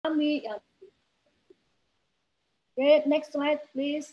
alami. Oke, next slide please.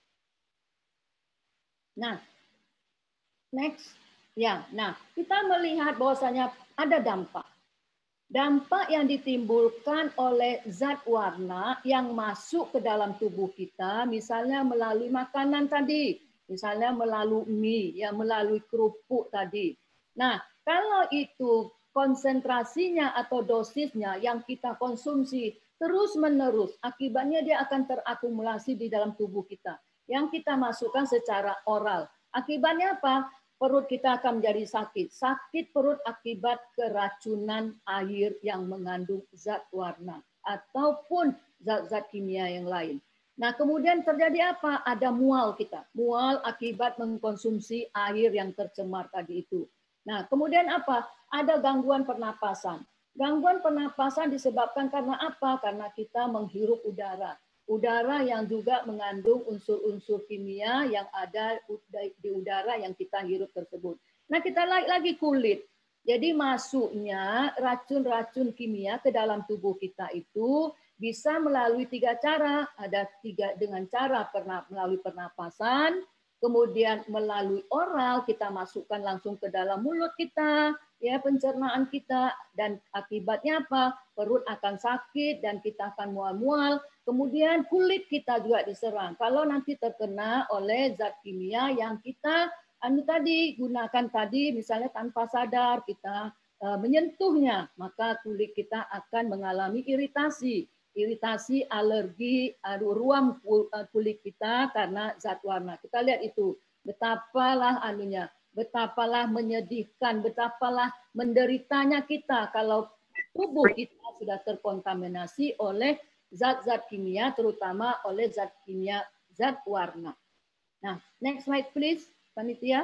Nah, next. Ya, nah kita melihat bahwasanya ada dampak. Dampak yang ditimbulkan oleh zat warna yang masuk ke dalam tubuh kita, misalnya melalui makanan tadi, misalnya melalui mie, ya melalui kerupuk tadi. Nah, kalau itu konsentrasinya atau dosisnya yang kita konsumsi terus-menerus, akibatnya dia akan terakumulasi di dalam tubuh kita. Yang kita masukkan secara oral. Akibatnya apa? Perut kita akan menjadi sakit. Sakit perut akibat keracunan air yang mengandung zat warna ataupun zat-zat kimia yang lain. Nah, kemudian terjadi apa? Ada mual kita. Mual akibat mengkonsumsi air yang tercemar tadi itu. Nah, kemudian apa? Ada gangguan pernapasan. Gangguan pernapasan disebabkan karena apa? Karena kita menghirup udara. Udara yang juga mengandung unsur-unsur kimia yang ada di udara yang kita hirup tersebut. Nah, kita lagi kulit. Jadi masuknya racun-racun kimia ke dalam tubuh kita itu bisa melalui 3 cara. Ada 3 dengan cara melalui pernapasan, kemudian melalui oral, kita masukkan langsung ke dalam mulut kita, ya pencernaan kita, dan akibatnya apa? Perut akan sakit dan kita akan mual-mual. Kemudian kulit kita juga diserang. Kalau nanti terkena oleh zat kimia yang kita gunakan tadi, misalnya tanpa sadar kita menyentuhnya, maka kulit kita akan mengalami iritasi, alergi, ruam kulit kita karena zat warna. Kita lihat itu, betapalah betapalah menyedihkan, betapalah menderitanya kita kalau tubuh kita sudah terkontaminasi oleh zat-zat kimia, terutama oleh zat kimia, zat warna. Nah, next slide please, panitia.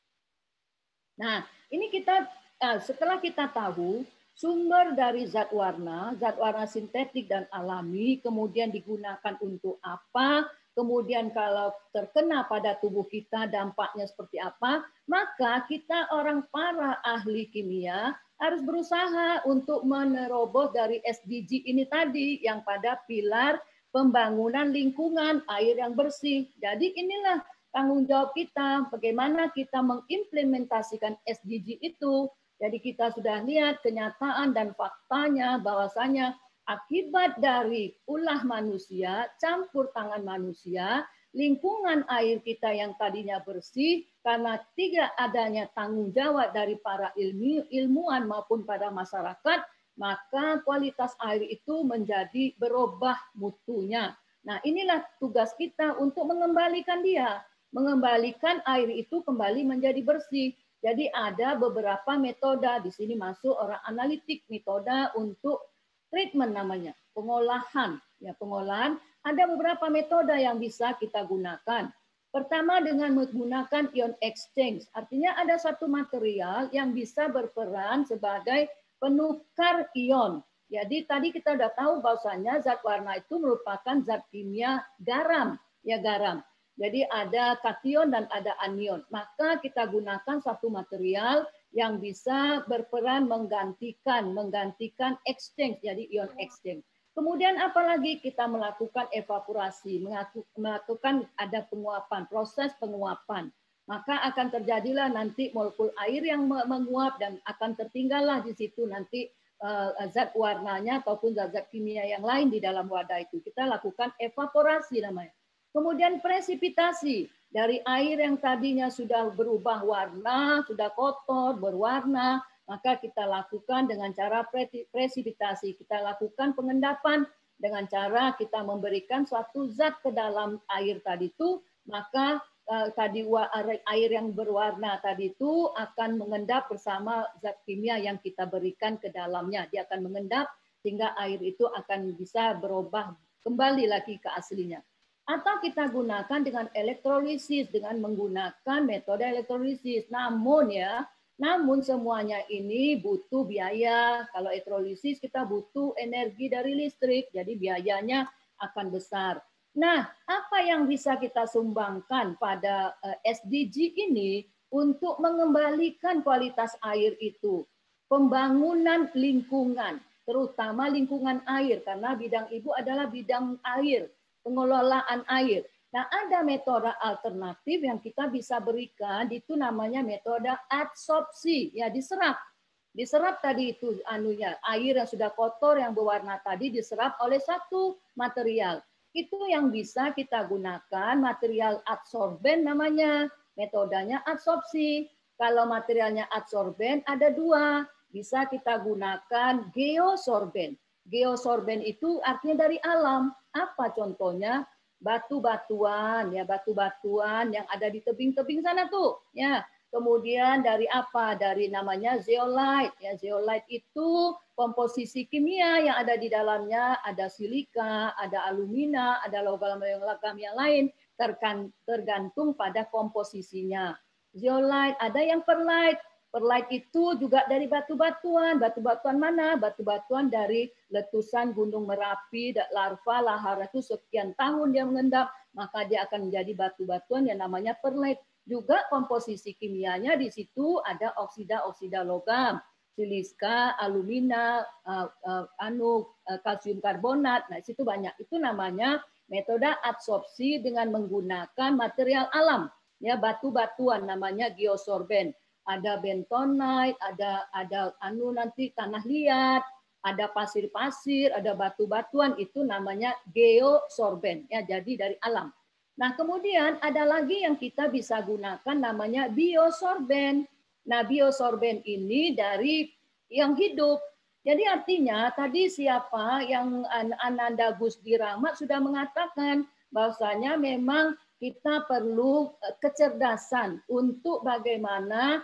Nah, ini kita setelah kita tahu sumber dari zat warna sintetik dan alami, kemudian digunakan untuk apa, kemudian kalau terkena pada tubuh kita dampaknya seperti apa, maka kita para ahli kimia harus berusaha untuk menerobos dari SDG ini tadi yang pada pilar pembangunan lingkungan air yang bersih. Jadi inilah tanggung jawab kita, bagaimana kita mengimplementasikan SDG itu. Jadi kita sudah lihat kenyataan dan faktanya bahwasanya akibat dari ulah manusia, campur tangan manusia, lingkungan air kita yang tadinya bersih karena tidak adanya tanggung jawab dari para ilmuwan maupun pada masyarakat, maka kualitas air itu menjadi berubah mutunya. Nah, inilah tugas kita untuk mengembalikan dia, mengembalikan air itu kembali menjadi bersih. Jadi ada beberapa metode, di sini masuk orang analitik, metode untuk treatment namanya, pengolahan. Ya, pengolahan ada beberapa metode yang bisa kita gunakan. Pertama dengan menggunakan ion exchange, artinya ada satu material yang bisa berperan sebagai penukar ion. Jadi tadi kita sudah tahu bahwasanya zat warna itu merupakan zat kimia garam, ya garam. Jadi ada kation dan ada anion. Maka kita gunakan satu material yang bisa berperan menggantikan exchange, jadi ion exchange. Kemudian apalagi kita melakukan evaporasi, melakukan ada penguapan, proses penguapan. Maka akan terjadilah nanti molekul air yang menguap dan akan tertinggallah di situ nanti zat warnanya ataupun zat-zat kimia yang lain di dalam wadah itu. Kita lakukan evaporasi namanya. Kemudian presipitasi dari air yang tadinya sudah berubah warna, sudah kotor, berwarna, maka kita lakukan dengan cara presipitasi. Kita lakukan pengendapan dengan cara kita memberikan suatu zat ke dalam air tadi itu, maka tadi air yang berwarna tadi itu akan mengendap bersama zat kimia yang kita berikan ke dalamnya. Dia akan mengendap sehingga air itu akan bisa berubah kembali lagi ke aslinya. Atau kita gunakan dengan elektrolisis, dengan menggunakan metode elektrolisis. Namun semuanya ini butuh biaya. Kalau elektrolisis kita butuh energi dari listrik, jadi biayanya akan besar. Nah, apa yang bisa kita sumbangkan pada SDG ini untuk mengembalikan kualitas air itu? Pembangunan lingkungan. terutama lingkungan air, karena bidang ibu adalah bidang air, pengelolaan air. Nah, ada metode alternatif yang kita bisa berikan, itu namanya metode adsorpsi, ya diserap. Diserap tadi itu anunya, air yang sudah kotor yang berwarna tadi diserap oleh satu material. Itu yang bisa kita gunakan material adsorben namanya. Metodenya adsorpsi. Kalau materialnya adsorben ada dua, bisa kita gunakan geosorben. Geosorben itu artinya dari alam. Apa contohnya? Batu-batuan, ya batu-batuan yang ada di tebing-tebing sana tuh, ya. Kemudian dari apa? Dari namanya zeolite. Ya, zeolite itu komposisi kimia yang ada di dalamnya ada silika, ada alumina, ada logam-logam yang lain tergantung pada komposisinya. Zeolite, ada yang perlite. Perlite itu juga dari batu-batuan. Batu-batuan mana? Batu-batuan dari letusan Gunung Merapi, larva lahar itu sekian tahun dia mengendap, maka dia akan menjadi batu-batuan yang namanya perlite. Juga komposisi kimianya di situ ada oksida-oksida logam, silika, alumina, kalsium karbonat. Nah, situ banyak. Itu namanya metode adsorpsi dengan menggunakan material alam. Ya, batu-batuan namanya geosorben. Ada bentonite, ada nanti tanah liat, ada pasir-pasir, ada batu-batuan, itu namanya geosorben. Ya, jadi dari alam. Nah, kemudian ada lagi yang kita bisa gunakan namanya biosorben. Nah, biosorben ini dari yang hidup. Jadi artinya tadi siapa yang Ananda Gusdi Rahmat sudah mengatakan bahwasanya memang kita perlu kecerdasan untuk bagaimana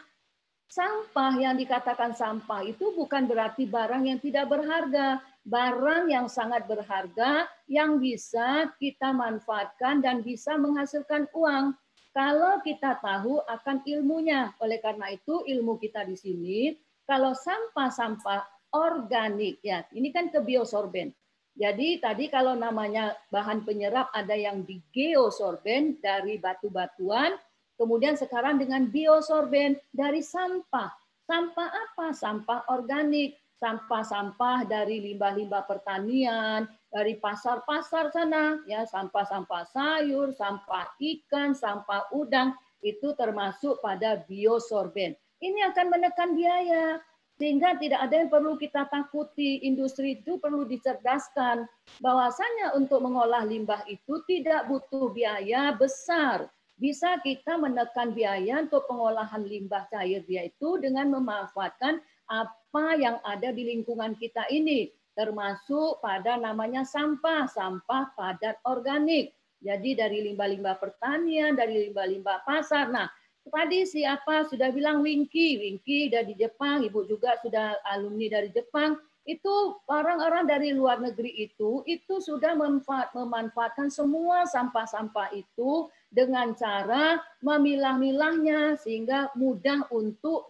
sampah yang dikatakan sampah itu bukan berarti barang yang tidak berharga. Barang yang sangat berharga yang bisa kita manfaatkan dan bisa menghasilkan uang. Kalau kita tahu akan ilmunya. Oleh karena itu ilmu kita di sini, kalau sampah-sampah organik, ya ini kan ke biosorben. Jadi tadi kalau namanya bahan penyerap ada yang di geosorben dari batu-batuan, kemudian sekarang dengan biosorben dari sampah. Sampah apa? Sampah organik. Sampah-sampah dari limbah-limbah pertanian, dari pasar-pasar sana, ya sampah-sampah sayur, sampah ikan, sampah udang, itu termasuk pada biosorben. Ini akan menekan biaya, sehingga tidak ada yang perlu kita takuti. Industri itu perlu dicerdaskan bahwasanya untuk mengolah limbah itu tidak butuh biaya besar. Bisa kita menekan biaya untuk pengolahan limbah cair dia itu dengan memanfaatkan apa yang ada di lingkungan kita ini, termasuk pada namanya sampah padat organik. Jadi dari limbah-limbah pertanian, dari limbah-limbah pasar. Nah, tadi siapa sudah bilang Winky dari Jepang, Ibu juga sudah alumni dari Jepang. Itu orang-orang dari luar negeri itu sudah memanfaatkan semua sampah-sampah itu dengan cara memilah-milahnya sehingga mudah untuk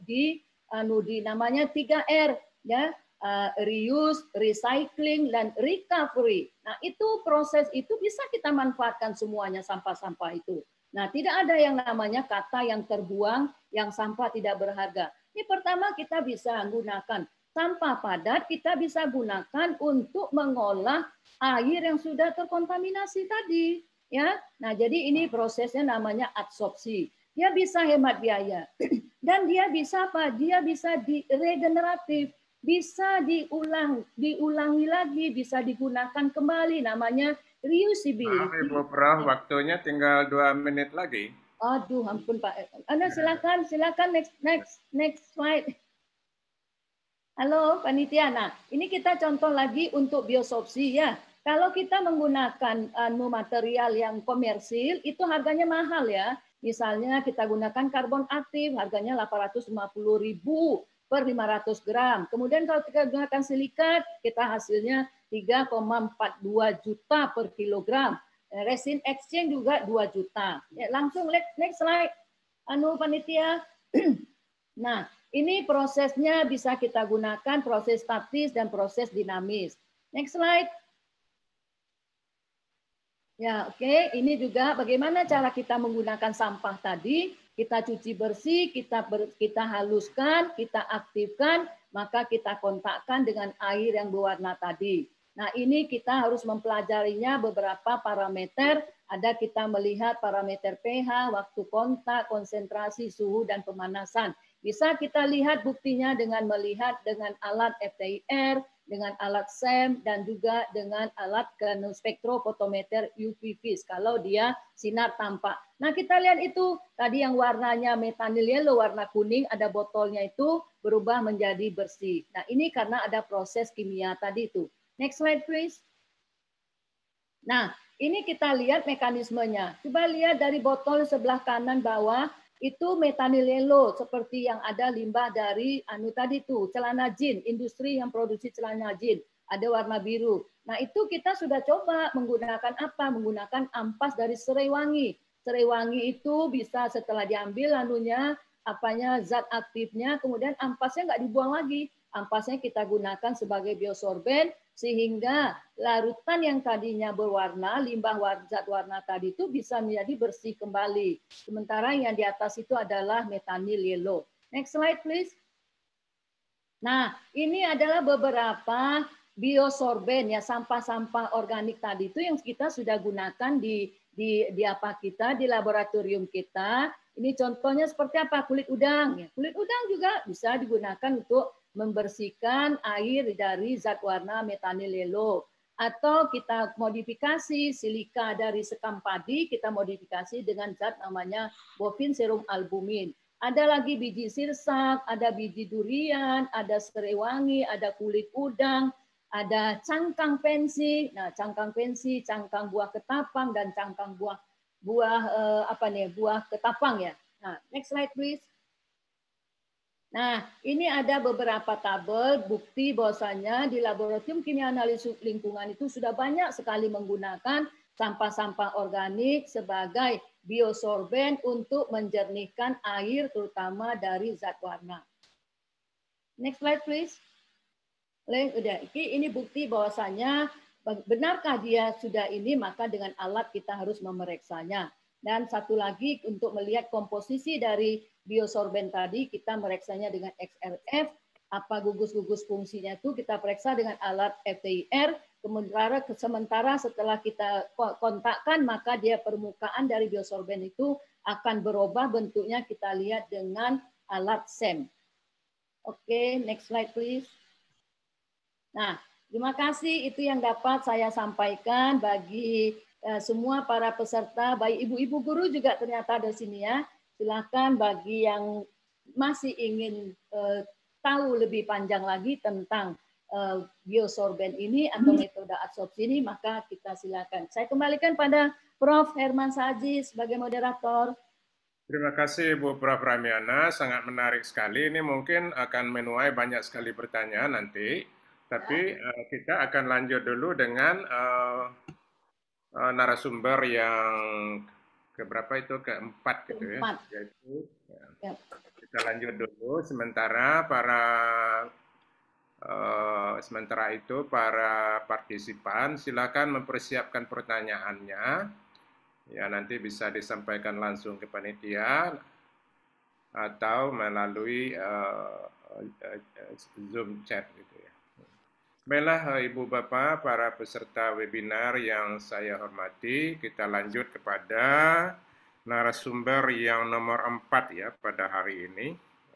namanya 3R, ya, reuse, recycling, dan recovery. Nah, itu proses itu bisa kita manfaatkan semuanya sampah-sampah itu. Nah, tidak ada yang namanya kata yang terbuang, yang sampah tidak berharga. Ini pertama kita bisa gunakan sampah padat, kita bisa gunakan untuk mengolah air yang sudah terkontaminasi tadi. Ya, nah jadi ini prosesnya namanya adsorpsi. Dia bisa hemat biaya dan dia bisa apa? Dia bisa regeneratif, bisa diulangi lagi, bisa digunakan kembali. Namanya reusability. Maaf Ibu Prof, waktunya tinggal 2 menit lagi. Aduh, ampun Pak. Anda silakan next slide. Halo, panitia. Nah, ini kita contoh lagi untuk biosorpsi ya. Kalau kita menggunakan material yang komersil, itu harganya mahal ya. Misalnya kita gunakan karbon aktif, harganya 850.000 per 500 gram. Kemudian kalau kita gunakan silikat, kita hasilnya 3,42 juta per kilogram. Resin exchange juga 2 juta. Ya, langsung next slide. Panitia. Nah, ini prosesnya bisa kita gunakan proses statis dan proses dinamis. Next slide. Ya, oke. Ini juga bagaimana cara kita menggunakan sampah tadi. Kita cuci bersih, kita haluskan, kita aktifkan, maka kita kontakkan dengan air yang berwarna tadi. Nah, ini kita harus mempelajarinya beberapa parameter. Ada kita melihat parameter pH, waktu kontak, konsentrasi, suhu, dan pemanasan. Bisa kita lihat buktinya dengan melihat dengan alat FTIR, dengan alat SEM, dan juga dengan alat spektrofotometer UV-Vis kalau dia sinar tampak. Nah, kita lihat itu tadi yang warnanya methanol yellow, warna kuning, ada botolnya itu berubah menjadi bersih. Nah, ini karena ada proses kimia tadi itu. Next slide, please. Nah, ini kita lihat mekanismenya. Coba lihat dari botol sebelah kanan bawah, itu methanol yellow seperti yang ada limbah dari tadi tuh celana jin, industri yang produksi celana jin, ada warna biru. Nah, itu kita sudah coba menggunakan apa? Menggunakan ampas dari serai wangi. Serai wangi itu bisa setelah diambil zat aktifnya, kemudian ampasnya nggak dibuang lagi. Ampasnya kita gunakan sebagai biosorben sehingga larutan yang tadinya berwarna, limbah zat warna tadi itu bisa menjadi bersih kembali. Sementara yang di atas itu adalah methanol yellow. Next slide, please. Nah, ini adalah beberapa biosorben ya, sampah-sampah organik tadi itu yang kita sudah gunakan di laboratorium kita. Ini contohnya seperti apa? Kulit udang. Ya, kulit udang juga bisa digunakan untuk membersihkan air dari zat warna methanol yellow. Atau kita modifikasi silika dari sekam padi, kita modifikasi dengan zat namanya bovin serum albumin. Ada lagi biji sirsak, ada biji durian, ada serai wangi, ada kulit udang, ada cangkang pensi. Nah, cangkang pensi, cangkang buah ketapang, dan cangkang buah ketapang ya. Nah, next slide please. Nah, ini ada beberapa tabel bukti bahwasanya di laboratorium kimia analisis lingkungan itu sudah banyak sekali menggunakan sampah-sampah organik sebagai biosorben untuk menjernihkan air terutama dari zat warna. Next slide please. Ini bukti bahwasanya benarkah dia sudah ini, maka dengan alat kita harus memeriksanya. Dan satu lagi untuk melihat komposisi dari biosorben tadi, kita meriksanya dengan XRF, apa gugus-gugus fungsinya itu kita periksa dengan alat FTIR, sementara setelah kita kontakkan, maka dia permukaan dari biosorben itu akan berubah bentuknya, kita lihat dengan alat SEM. Oke, next slide please. Nah, terima kasih, itu yang dapat saya sampaikan bagi semua para peserta, baik ibu-ibu guru juga ternyata ada di sini ya. Silakan bagi yang masih ingin tahu lebih panjang lagi tentang biosorben ini atau metode adsorpsi ini, maka kita silakan. Saya kembalikan pada Prof. Herman Saji sebagai moderator. Terima kasih Bu Prof. Ramiana, sangat menarik sekali. Ini mungkin akan menuai banyak sekali pertanyaan nanti, tapi kita akan lanjut dulu dengan narasumber yang keberapa itu, keempat gitu ya. Yaitu, kita lanjut dulu sementara itu para partisipan silakan mempersiapkan pertanyaannya. Ya, nanti bisa disampaikan langsung ke panitia atau melalui Zoom chat gitu ya. Baiklah Ibu Bapak, para peserta webinar yang saya hormati, kita lanjut kepada narasumber yang nomor 4 ya pada hari ini,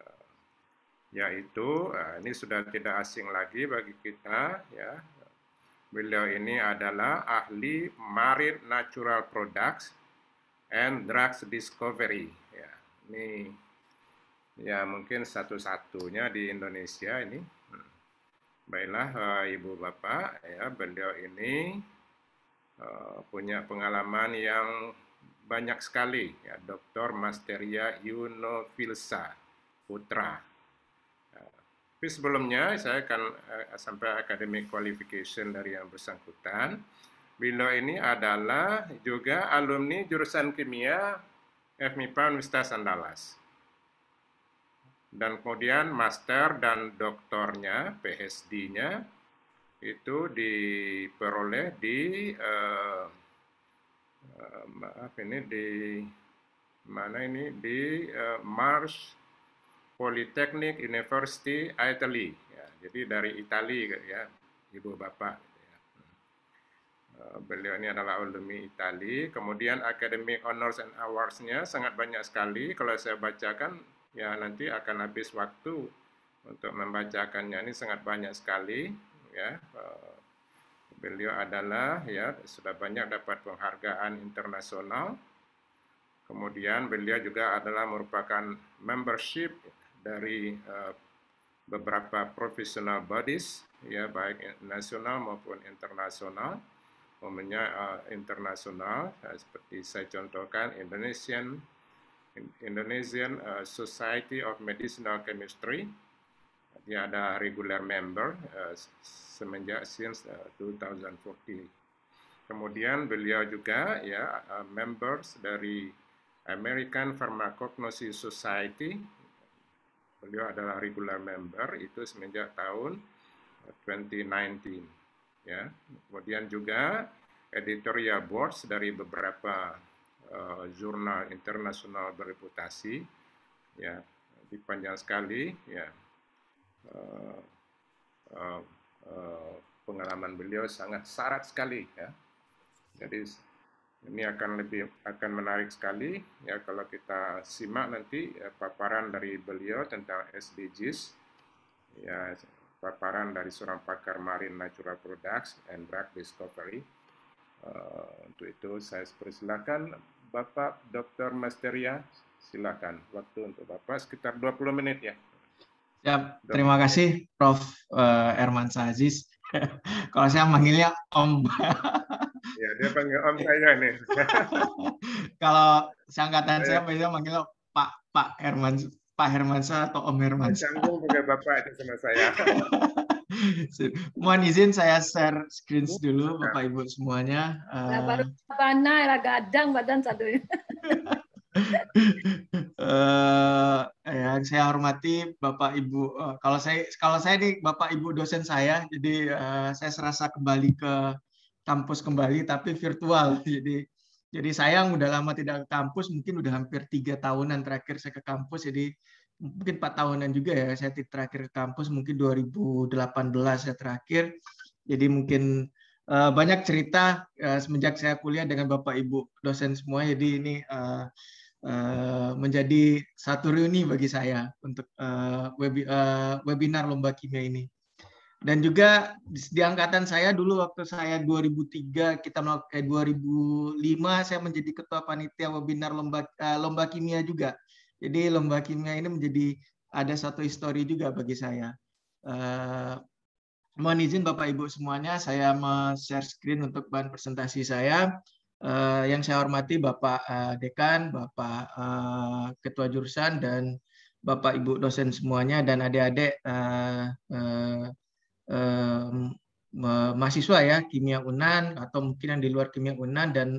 yaitu ini sudah tidak asing lagi bagi kita ya. Beliau ini adalah ahli Marine Natural Products and Drugs Discovery. Ya, ini ya mungkin satu-satunya di Indonesia ini. Baiklah Ibu Bapak, ya beliau ini punya pengalaman yang banyak sekali, ya, Dr. Masteria Yunofilsa Putra. Tapi sebelumnya saya akan sampai academic qualification dari yang bersangkutan. Beliau ini adalah juga alumni jurusan kimia FMIPA Universitas Andalas. Dan kemudian master dan doktornya, PhD-nya, itu diperoleh di mana ini di Mars Polytechnic University Italy. Ya, jadi dari Italia ya, ibu bapak. Ya. Beliau ini adalah alumni Italia. Kemudian academic honors and awards-nya sangat banyak sekali. Kalau saya bacakan, ya nanti akan habis waktu untuk membacakannya. Ini sangat banyak sekali. Ya, beliau adalah ya sudah banyak dapat penghargaan internasional. Kemudian beliau juga adalah merupakan membership dari beberapa professional bodies, ya baik nasional maupun internasional. Umumnya internasional, seperti saya contohkan Indonesian Society of Medicinal Chemistry. Dia ada regular member semenjak since 2014. Kemudian beliau juga ya members dari American Pharmacognosy Society. Beliau adalah regular member itu semenjak tahun 2019. Ya, kemudian juga editorial boards dari beberapa jurnal internasional bereputasi, ya, panjang sekali, ya. Pengalaman beliau sangat syarat sekali, ya. Jadi ini akan menarik sekali, ya, kalau kita simak nanti ya, paparan dari beliau tentang SDGs, ya. Paparan dari seorang pakar Marine Natural Products and Drug Discovery. Untuk itu saya persilakan Bapak Dr. Masteria, silakan. Waktu untuk Bapak sekitar 20 menit ya. Siap, terima kasih Prof. Hermansyah Aziz. Kalau saya manggilnya Om. Ya, dia panggil Om saya nih. Kalau seangkatan saya biasanya manggilnya Pak Hermansyah atau Om Hermansyah. Canggung pakai Bapak itu sama saya. Mohon izin saya share screen dulu Bapak Ibu semuanya. Baru panah, gadang badan satu. Yang saya hormati Bapak Ibu, kalau saya nih Bapak Ibu dosen saya, jadi saya serasa kembali ke kampus kembali tapi virtual. Jadi sayang udah lama tidak ke kampus, mungkin udah hampir 3 tahunan terakhir saya ke kampus, jadi mungkin 4 tahunan juga ya saya terakhir ke kampus, mungkin 2018 saya terakhir. Jadi mungkin banyak cerita semenjak saya kuliah dengan Bapak Ibu dosen semua, jadi ini menjadi satu reuni bagi saya untuk webinar lomba kimia ini. Dan juga di angkatan saya dulu waktu saya 2003 kita 2005 saya menjadi ketua panitia webinar lomba kimia juga. Jadi lomba kimia ini menjadi ada satu histori juga bagi saya. Mohon izin Bapak Ibu semuanya, saya share screen untuk bahan presentasi saya. Yang saya hormati Bapak Dekan, Bapak Ketua Jurusan, dan Bapak Ibu dosen semuanya, dan adik-adik mahasiswa ya kimia UNAN atau mungkin yang di luar kimia UNAN, dan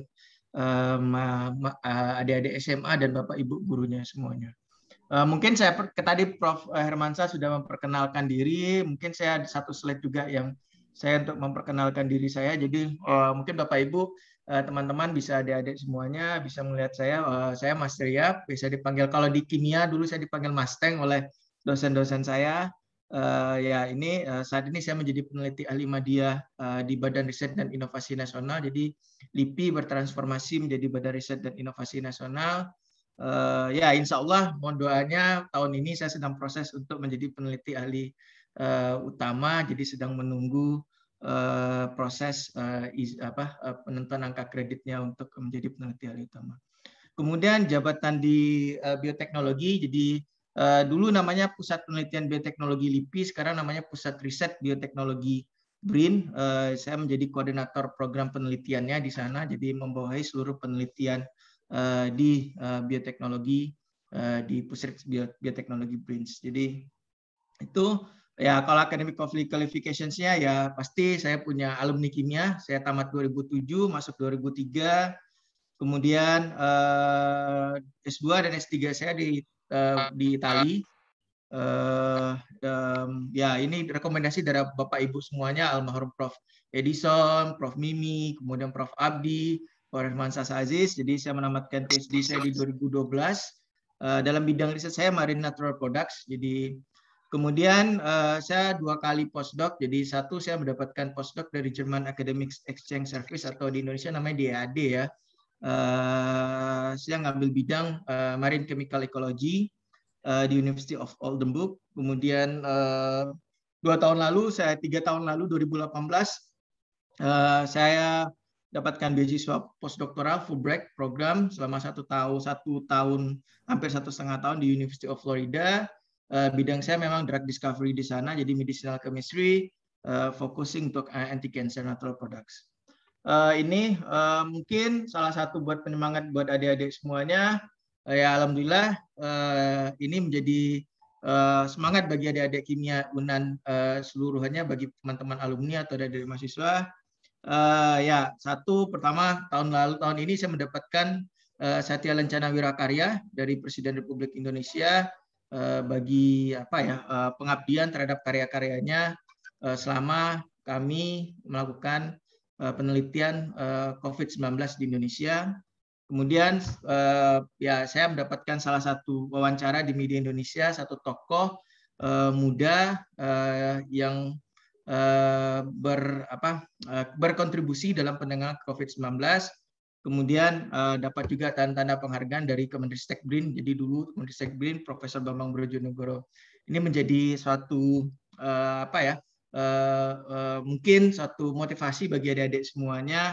adik-adik SMA dan Bapak Ibu gurunya semuanya. Mungkin saya tadi Prof. Hermansyah sudah memperkenalkan diri, mungkin saya ada satu slide juga yang saya untuk memperkenalkan diri saya. Jadi mungkin Bapak Ibu teman-teman bisa adik-adik semuanya bisa melihat saya Masteria, bisa dipanggil kalau di kimia dulu saya dipanggil Masteng oleh dosen-dosen saya. Ya ini saat ini saya menjadi peneliti ahli media di Badan Riset dan Inovasi Nasional. Jadi LIPI bertransformasi menjadi Badan Riset dan Inovasi Nasional. Ya insya Allah mohon doanya tahun ini saya sedang proses untuk menjadi peneliti ahli utama. Jadi sedang menunggu proses penentuan angka kreditnya untuk menjadi peneliti ahli utama. Kemudian jabatan di bioteknologi, jadi dulu namanya Pusat Penelitian Bioteknologi LIPI, sekarang namanya Pusat Riset Bioteknologi BRIN. Saya menjadi koordinator program penelitiannya di sana, jadi membawahi seluruh penelitian di bioteknologi di Pusat Bioteknologi BRIN. Jadi itu ya kalau academic qualifications-nya ya pasti saya punya alumni kimia, saya tamat 2007, masuk 2003. Kemudian S2 dan S3 saya di Itali. Ya ini rekomendasi dari Bapak Ibu semuanya, almarhum Prof. Edison, Prof. Mimi, kemudian Prof. Abdi, Pak Hermansyah Aziz. Jadi saya menamatkan PhD saya di 2012 dalam bidang riset saya Marine Natural Products. Jadi kemudian saya 2 kali postdoc. Jadi satu saya mendapatkan postdoc dari German Academic Exchange Service atau di Indonesia namanya DAAD ya. Saya ngambil bidang Marine Chemical Ecology di University of Oldenburg. Kemudian 3 tahun lalu 2018 saya dapatkan beasiswa postdoktoral Fulbright program selama 1 tahun hampir 1,5 tahun di University of Florida. Bidang saya memang drug discovery di sana, jadi medicinal chemistry, focusing untuk anti-cancer natural products. Ini mungkin salah satu buat penyemangat buat adik-adik semuanya. Ya alhamdulillah ini menjadi semangat bagi adik-adik kimia UNAN seluruhnya, bagi teman-teman alumni atau dari mahasiswa. Ya, pertama tahun ini saya mendapatkan Satya Lencana Wirakarya dari Presiden Republik Indonesia bagi pengabdian terhadap karya-karyanya selama kami melakukan penelitian COVID-19 di Indonesia. Kemudian ya saya mendapatkan salah satu wawancara di media Indonesia, satu tokoh muda yang berkontribusi dalam penanganan COVID-19. Kemudian dapat juga tanda penghargaan dari Kemendikbud. Jadi dulu Kemendikbud Profesor Bambang Brojonegoro. Ini menjadi suatu mungkin suatu motivasi bagi adik-adik semuanya.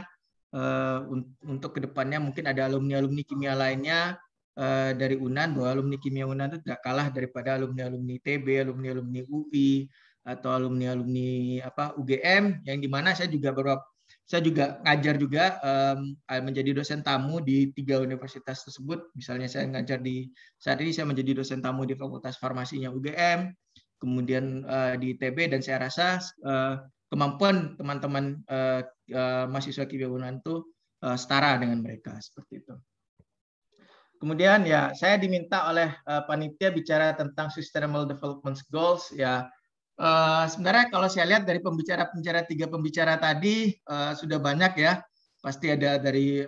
Untuk kedepannya mungkin ada alumni kimia lainnya dari UNAN, bahwa alumni kimia UNAN itu tidak kalah daripada alumni ITB, alumni UI, atau alumni UGM, yang dimana saya juga ngajar juga menjadi dosen tamu di 3 universitas tersebut. Misalnya saya ngajar saat ini saya menjadi dosen tamu di Fakultas Farmasinya UGM, kemudian di ITB, dan saya rasa kemampuan teman-teman mahasiswa kimia UNAN itu setara dengan mereka, seperti itu. Kemudian ya saya diminta oleh panitia bicara tentang Sustainable Development Goals. Ya sebenarnya kalau saya lihat dari 3 pembicara tadi sudah banyak ya. Pasti ada dari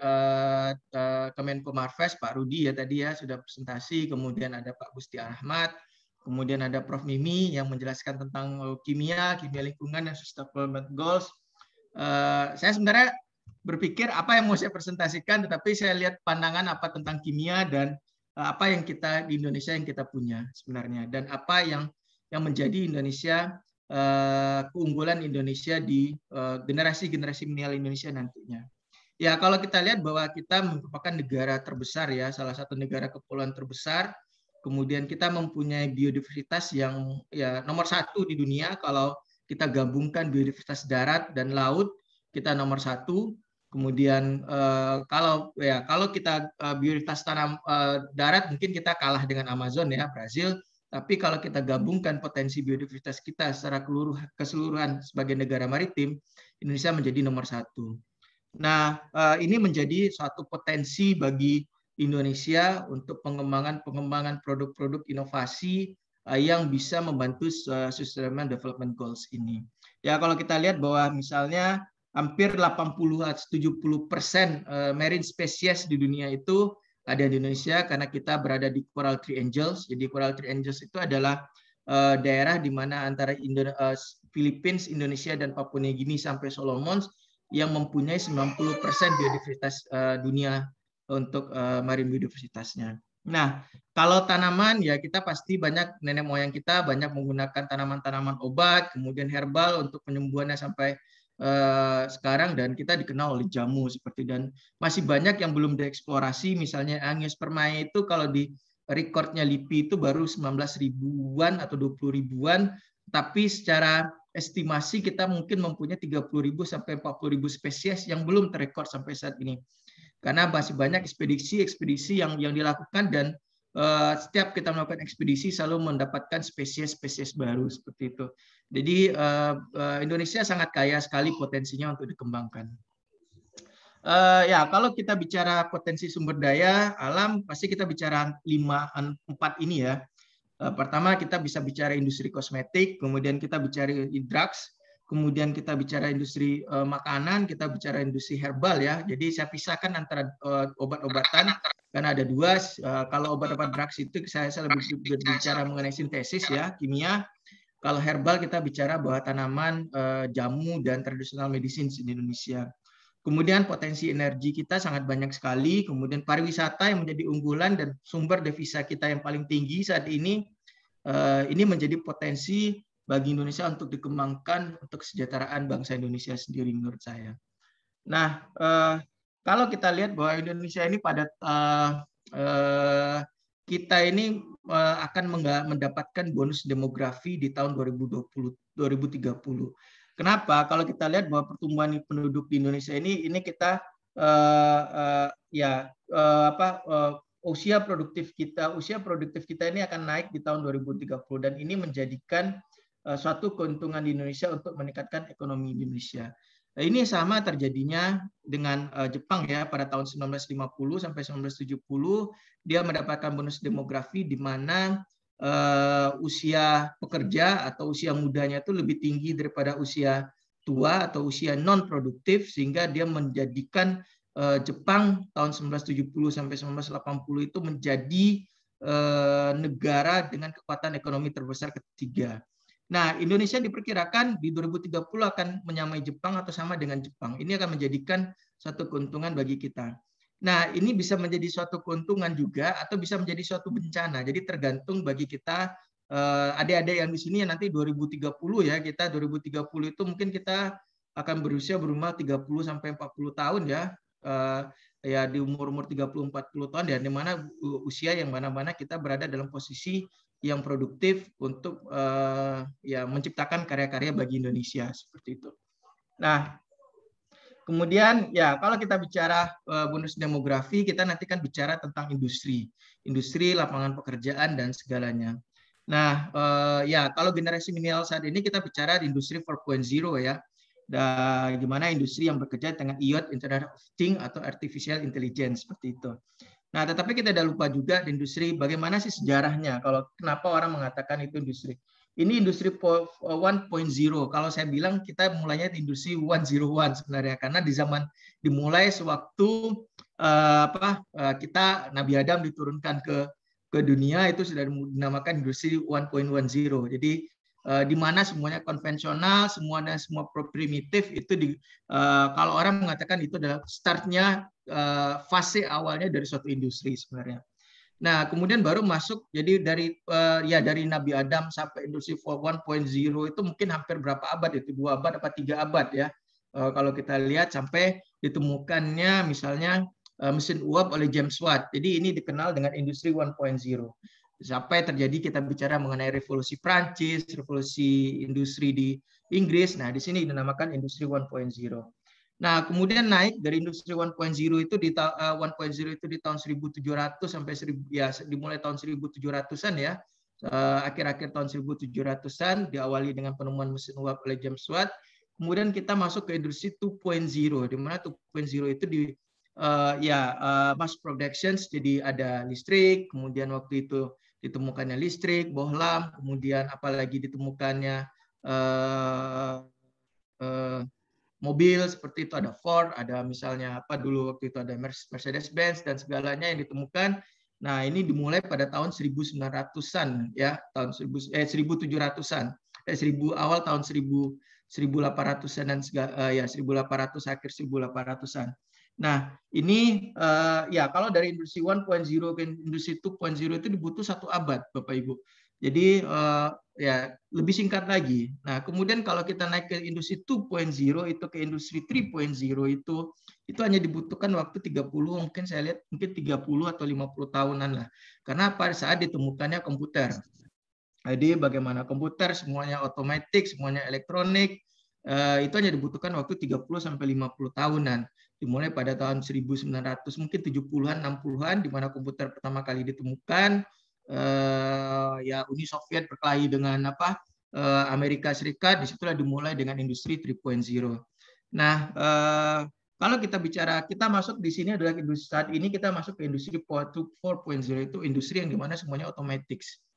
Kemenko Marves, Pak Rudi ya tadi ya sudah presentasi. Kemudian ada Pak Gusti Ahmad. Kemudian ada Prof. Mimi yang menjelaskan tentang kimia lingkungan, dan Sustainable Goals. Saya sebenarnya berpikir apa yang mau saya presentasikan, tetapi saya lihat pandangan apa tentang kimia dan apa yang kita di Indonesia yang kita punya sebenarnya, dan apa yang menjadi Indonesia, keunggulan Indonesia di generasi-generasi milenial Indonesia nantinya. Ya kalau kita lihat bahwa kita merupakan negara terbesar ya, salah satu negara kepulauan terbesar. Kemudian kita mempunyai biodiversitas yang ya nomor 1 di dunia. Kalau kita gabungkan biodiversitas darat dan laut, kita nomor 1. Kemudian kalau kita biodiversitas darat mungkin kita kalah dengan Amazon ya, Brazil. Tapi kalau kita gabungkan potensi biodiversitas kita secara keseluruhan sebagai negara maritim, Indonesia menjadi nomor 1. Nah, ini menjadi suatu potensi bagi Indonesia untuk pengembangan produk-produk inovasi yang bisa membantu Sustainable Development Goals ini. Ya kalau kita lihat bahwa misalnya hampir 80-70% marine species di dunia itu ada di Indonesia, karena kita berada di Coral Triangles. Jadi Coral Triangles itu adalah daerah di mana antara Philippines, Indonesia, dan Papua New Guinea sampai Solomons yang mempunyai 90% biodiversitas dunia untuk marine biodiversitasnya. Nah, kalau tanaman ya kita pasti banyak, nenek moyang kita banyak menggunakan tanaman-tanaman obat, kemudian herbal untuk penyembuhannya sampai sekarang, dan kita dikenal oleh jamu seperti, dan masih banyak yang belum dieksplorasi. Misalnya Angiospermae itu kalau di recordnya LIPI itu baru 19 ribuan atau 20 ribuan, tapi secara estimasi kita mungkin mempunyai 30.000 sampai 40.000 spesies yang belum terrekord sampai saat ini. Karena masih banyak ekspedisi yang dilakukan, dan setiap kita melakukan ekspedisi selalu mendapatkan spesies-spesies baru seperti itu. Jadi Indonesia sangat kaya sekali potensinya untuk dikembangkan. Ya kalau kita bicara potensi sumber daya alam, pasti kita bicara 4 ini ya. Pertama kita bisa bicara industri kosmetik, kemudian kita bicara drugs, kemudian kita bicara industri makanan, kita bicara industri herbal ya. Jadi saya pisahkan antara obat-obatan karena ada dua. Kalau obat-obat drugs itu saya lebih berbicara mengenai sintesis ya, kimia. Kalau herbal kita bicara bahwa tanaman, jamu dan traditional medicine di Indonesia. Kemudian potensi energi kita sangat banyak sekali. Kemudian pariwisata yang menjadi unggulan dan sumber devisa kita yang paling tinggi saat ini menjadi potensi bagi Indonesia untuk dikembangkan untuk kesejahteraan bangsa Indonesia sendiri menurut saya. Nah, kalau kita lihat bahwa Indonesia ini pada kita ini akan mendapatkan bonus demografi di tahun 2030. Kenapa? Kalau kita lihat bahwa pertumbuhan penduduk di Indonesia ini kita usia produktif kita ini akan naik di tahun 2030 dan ini menjadikan suatu keuntungan di Indonesia untuk meningkatkan ekonomi Indonesia. Nah, ini sama terjadinya dengan Jepang ya pada tahun 1950 sampai 1970 dia mendapatkan bonus demografi di mana usia pekerja atau usia mudanya itu lebih tinggi daripada usia tua atau usia non produktif sehingga dia menjadikan Jepang tahun 1970 sampai 1980 itu menjadi negara dengan kekuatan ekonomi terbesar ketiga. Nah, Indonesia diperkirakan di 2030 akan menyamai Jepang atau sama dengan Jepang. Ini akan menjadikan satu keuntungan bagi kita. Nah, ini bisa menjadi suatu keuntungan juga atau bisa menjadi suatu bencana. Jadi tergantung bagi kita adik-adik yang di sini nanti 2030 ya, kita 2030 itu mungkin kita akan berusia berumur 30 sampai 40 tahun ya. Ya di umur 30-40 tahun ya, di mana usia yang mana-mana kita berada dalam posisi yang produktif untuk ya menciptakan karya-karya bagi Indonesia seperti itu. Nah, kemudian ya kalau kita bicara bonus demografi, kita nanti kan bicara tentang industri, lapangan pekerjaan dan segalanya. Nah, ya kalau generasi milenial saat ini kita bicara di industri 4.0 ya. Dan gimana industri yang bekerja dengan IoT, Internet of Things atau Artificial Intelligence seperti itu. Nah, tetapi kita tidak lupa juga di industri bagaimana sih sejarahnya. Kalau kenapa orang mengatakan itu industri? Ini industri 1.0. Kalau saya bilang kita mulainya di industri 101 sebenarnya karena di zaman dimulai sewaktu kita Nabi Adam diturunkan ke dunia itu sudah dinamakan industri 1.10. Jadi di mana semuanya konvensional, semua primitif itu kalau orang mengatakan itu adalah startnya fase awalnya dari suatu industri sebenarnya. Nah, kemudian baru masuk jadi dari Nabi Adam sampai industri 1.0 itu mungkin hampir berapa abad itu 2 abad apa 3 abad ya. Kalau kita lihat sampai ditemukannya misalnya mesin uap oleh James Watt. Jadi ini dikenal dengan industri 1.0. Sampai terjadi kita bicara mengenai revolusi Prancis, revolusi industri di Inggris. Nah, di sini dinamakan industri 1.0. Nah, kemudian naik dari industri 1.0 itu di 1.0 itu di tahun 1700 sampai dimulai tahun 1700-an ya. Akhir-akhir tahun 1700-an diawali dengan penemuan mesin uap oleh James Watt. Kemudian kita masuk ke industri 2.0 di mana 2.0 itu di mass production, jadi ada listrik, kemudian waktu itu ditemukannya listrik, bohlam, kemudian apalagi ditemukannya mobil seperti itu, ada Ford, ada misalnya apa dulu waktu itu ada Mercedes-Benz dan segalanya yang ditemukan. Nah, ini dimulai pada tahun 1900-an ya, tahun 1700-an. Awal tahun 1800-an dan 1800 akhir 1800-an. Nah, ini ya kalau dari industri 1.0 ke industri 2.0 itu dibutuh 1 abad, Bapak Ibu. Jadi ya lebih singkat lagi. Nah, kemudian kalau kita naik ke industri 2.0 itu ke industri 3.0 itu hanya dibutuhkan waktu 30, mungkin saya lihat mungkin 30 atau 50 tahunan lah. Karena pada saat ditemukannya komputer. Jadi bagaimana komputer semuanya otomatis, semuanya elektronik, itu hanya dibutuhkan waktu 30 sampai 50 tahunan. Dimulai pada tahun 1900 mungkin 70-an 60-an di mana komputer pertama kali ditemukan. Ya Uni Soviet berkelahi dengan Amerika Serikat, disitulah dimulai dengan industri 3.0. Nah, kalau kita bicara kita masuk di sini adalah industri saat ini kita masuk ke industri 4.0 itu industri yang dimana semuanya otomatis.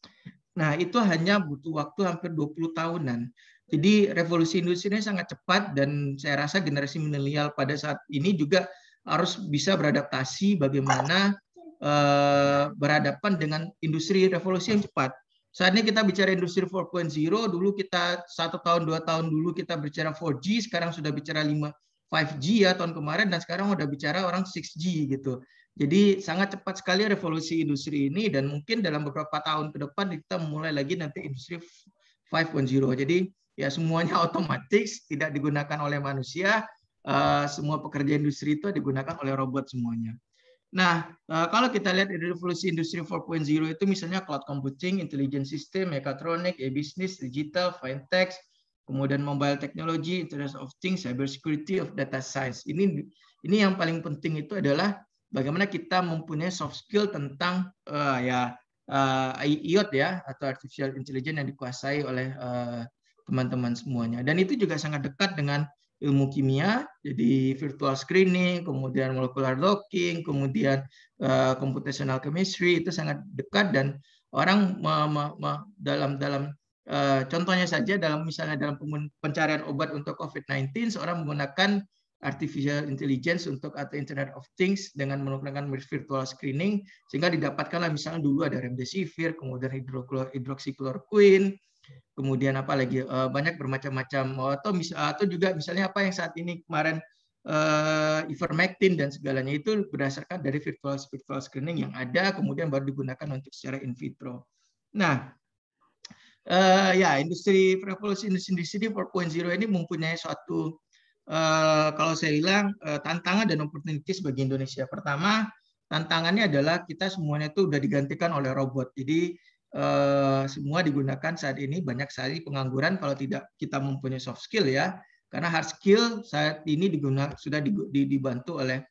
Nah, itu hanya butuh waktu hampir 20 tahunan. Jadi revolusi industri ini sangat cepat dan saya rasa generasi milenial pada saat ini juga harus bisa beradaptasi bagaimana berhadapan dengan industri revolusi yang cepat. Saat ini kita bicara industri 4.0, dulu kita 1 tahun 2 tahun dulu kita bicara 4G, sekarang sudah bicara 5G ya tahun kemarin, dan sekarang udah bicara orang 6G gitu. Jadi sangat cepat sekali revolusi industri ini, dan mungkin dalam beberapa tahun ke depan kita mulai lagi nanti industri 5.0. Jadi ya semuanya otomatis, tidak digunakan oleh manusia, semua pekerja industri itu digunakan oleh robot semuanya. Nah, kalau kita lihat revolusi industri 4.0 itu misalnya cloud computing, intelligent system, mechatronic, e-business, digital, fintech, kemudian mobile technology, Internet of Things, cyber security, of data science. Ini yang paling penting itu adalah bagaimana kita mempunyai soft skill tentang IoT ya, atau artificial intelligence yang dikuasai oleh teman-teman semuanya. Dan itu juga sangat dekat dengan ilmu kimia, jadi virtual screening, kemudian molecular docking, kemudian computational chemistry, itu sangat dekat. Dan orang dalam contohnya saja, misalnya dalam pencarian obat untuk COVID-19, seorang menggunakan artificial intelligence atau Internet of Things dengan menggunakan virtual screening, sehingga didapatkanlah misalnya dulu ada remdesivir, kemudian hidroksikloroquine, kemudian apa lagi, banyak bermacam-macam, atau juga misalnya apa yang saat ini kemarin ivermectin dan segalanya, itu berdasarkan dari virtual screening yang ada, kemudian baru digunakan untuk secara in vitro. Nah, revolusi industri 4.0 ini mempunyai suatu kalau saya bilang tantangan dan opportunities bagi Indonesia. Pertama, tantangannya adalah kita semuanya itu sudah digantikan oleh robot. Jadi semua digunakan saat ini, banyak sekali pengangguran kalau tidak kita mempunyai soft skill ya. Karena hard skill saat ini sudah dibantu oleh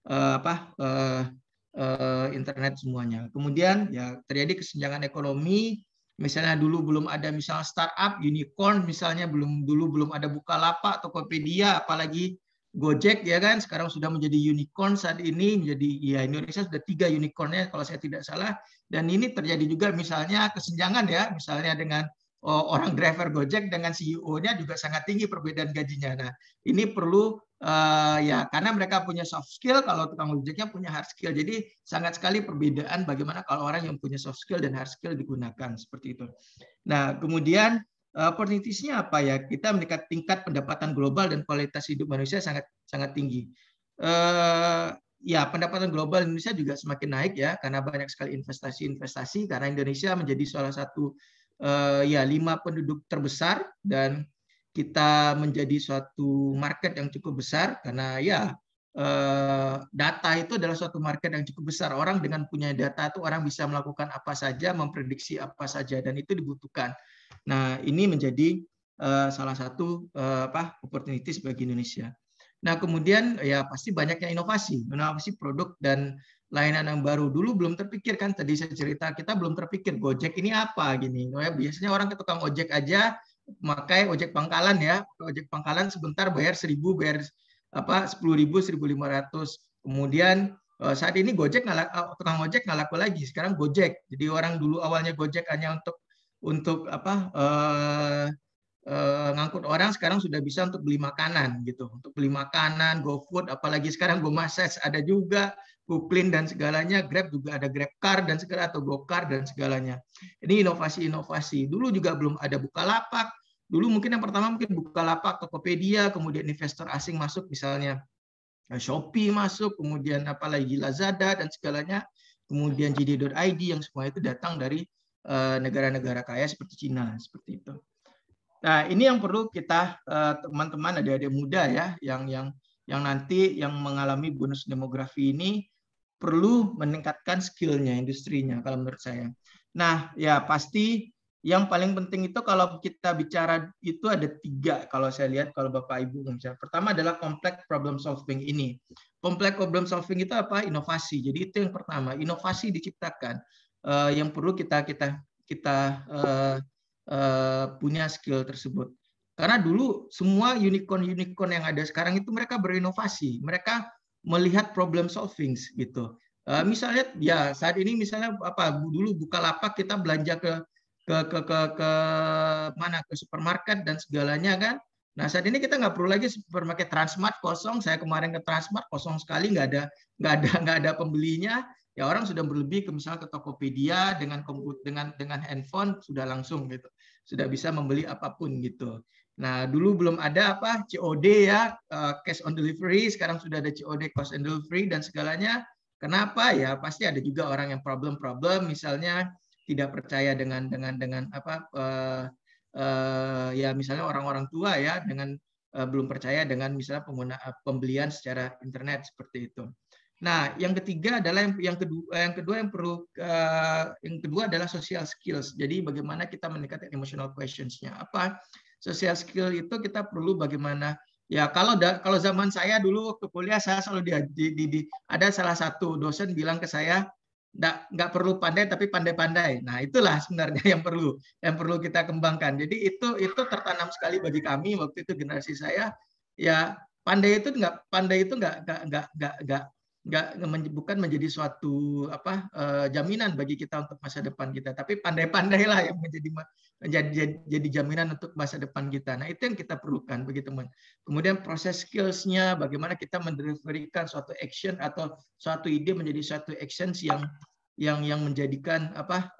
internet semuanya. Kemudian ya terjadi kesenjangan ekonomi. Misalnya dulu belum ada misalnya startup, unicorn misalnya, dulu belum ada Bukalapak, Tokopedia, apalagi Gojek ya kan, sekarang sudah menjadi unicorn saat ini, menjadi ya Indonesia sudah 3 unicornnya kalau saya tidak salah. Dan ini terjadi juga misalnya kesenjangan ya, misalnya dengan orang driver Gojek dengan CEO-nya juga sangat tinggi perbedaan gajinya. Nah, ini perlu karena mereka punya soft skill, kalau tukang Gojeknya punya hard skill. Jadi sangat sekali perbedaan bagaimana kalau orang yang punya soft skill dan hard skill digunakan seperti itu. Nah, kemudian opportunities-nya apa ya? Kita meningkat tingkat pendapatan global dan kualitas hidup manusia sangat tinggi. Ya, pendapatan global Indonesia juga semakin naik ya, karena banyak sekali investasi, karena Indonesia menjadi salah satu 5 penduduk terbesar, dan kita menjadi suatu market yang cukup besar, karena ya data itu adalah suatu market yang cukup besar. Orang dengan punya data itu orang bisa melakukan apa saja, memprediksi apa saja, dan itu dibutuhkan. Nah, ini menjadi salah satu opportunities bagi Indonesia. Nah, kemudian ya pasti banyaknya inovasi produk dan layanan yang baru. Dulu belum terpikir kan, tadi saya cerita kita belum terpikir Gojek ini apa gini. Biasanya orang ke tukang ojek aja pakai ojek pangkalan ya. Ojek pangkalan sebentar bayar 1.000, bayar 10.000, 1.500. Kemudian saat ini tukang ojek nggak laku lagi. Sekarang Gojek. Jadi orang dulu awalnya Gojek hanya untuk ngangkut orang, sekarang sudah bisa untuk beli makanan gitu, untuk beli makanan, GoFood, apalagi sekarang GoMases ada juga, GoClean dan segalanya, Grab juga ada GrabCar dan segala, atau GoCar dan segalanya. Ini inovasi-inovasi. Dulu juga belum ada Bukalapak. Dulu mungkin yang pertama mungkin Bukalapak, Tokopedia, kemudian investor asing masuk, misalnya Shopee masuk, kemudian apalagi Lazada dan segalanya, kemudian JD.id, yang semua itu datang dari negara-negara kaya seperti Cina, seperti itu. Nah, ini yang perlu kita teman-teman adik-adik muda ya, yang nanti yang mengalami bonus demografi ini perlu meningkatkan skillnya, industrinya kalau menurut saya. Nah, ya pasti yang paling penting itu kalau kita bicara itu ada 3 kalau saya lihat, kalau Bapak Ibu misalnya. Pertama adalah complex problem solving ini. Complex problem solving itu apa? Inovasi. Jadi itu yang pertama, inovasi diciptakan. Yang perlu kita punya skill tersebut. Karena dulu semua unicorn yang ada sekarang itu mereka berinovasi, mereka melihat problem solving gitu. Misalnya ya saat ini misalnya dulu Bukalapak kita belanja ke ke mana, ke supermarket dan segalanya kan. Nah, saat ini kita nggak perlu lagi supermarket. Transmart kosong. Saya kemarin ke Transmart kosong sekali, nggak ada pembelinya. Ya orang sudah berlebih ke misalnya ke Tokopedia dengan dengan handphone sudah langsung gitu, sudah bisa membeli apapun gitu. Nah dulu belum ada apa COD ya, cash on delivery. Sekarang sudah ada COD, cash on delivery dan segalanya. Kenapa ya? Pasti ada juga orang yang problem, misalnya tidak percaya dengan apa ya misalnya orang-orang tua ya dengan belum percaya dengan misalnya pembelian secara internet seperti itu. Nah, yang ketiga adalah yang kedua adalah social skills. Jadi bagaimana kita meningkatkan emotional quotient-nya. Apa social skill itu kita perlu bagaimana ya kalau zaman saya dulu waktu kuliah saya selalu ada salah satu dosen bilang ke saya nggak perlu pandai tapi pandai-pandai. Nah, itulah sebenarnya yang perlu kita kembangkan. Jadi itu tertanam sekali bagi kami waktu itu generasi saya ya pandai itu bukan menjadi suatu jaminan bagi kita untuk masa depan kita, tapi pandai-pandailah yang menjadi jaminan untuk masa depan kita. Nah, itu yang kita perlukan bagi teman. Kemudian proses skills-nya, bagaimana kita mendeliverkan suatu action atau suatu ide menjadi suatu actions yang menjadikan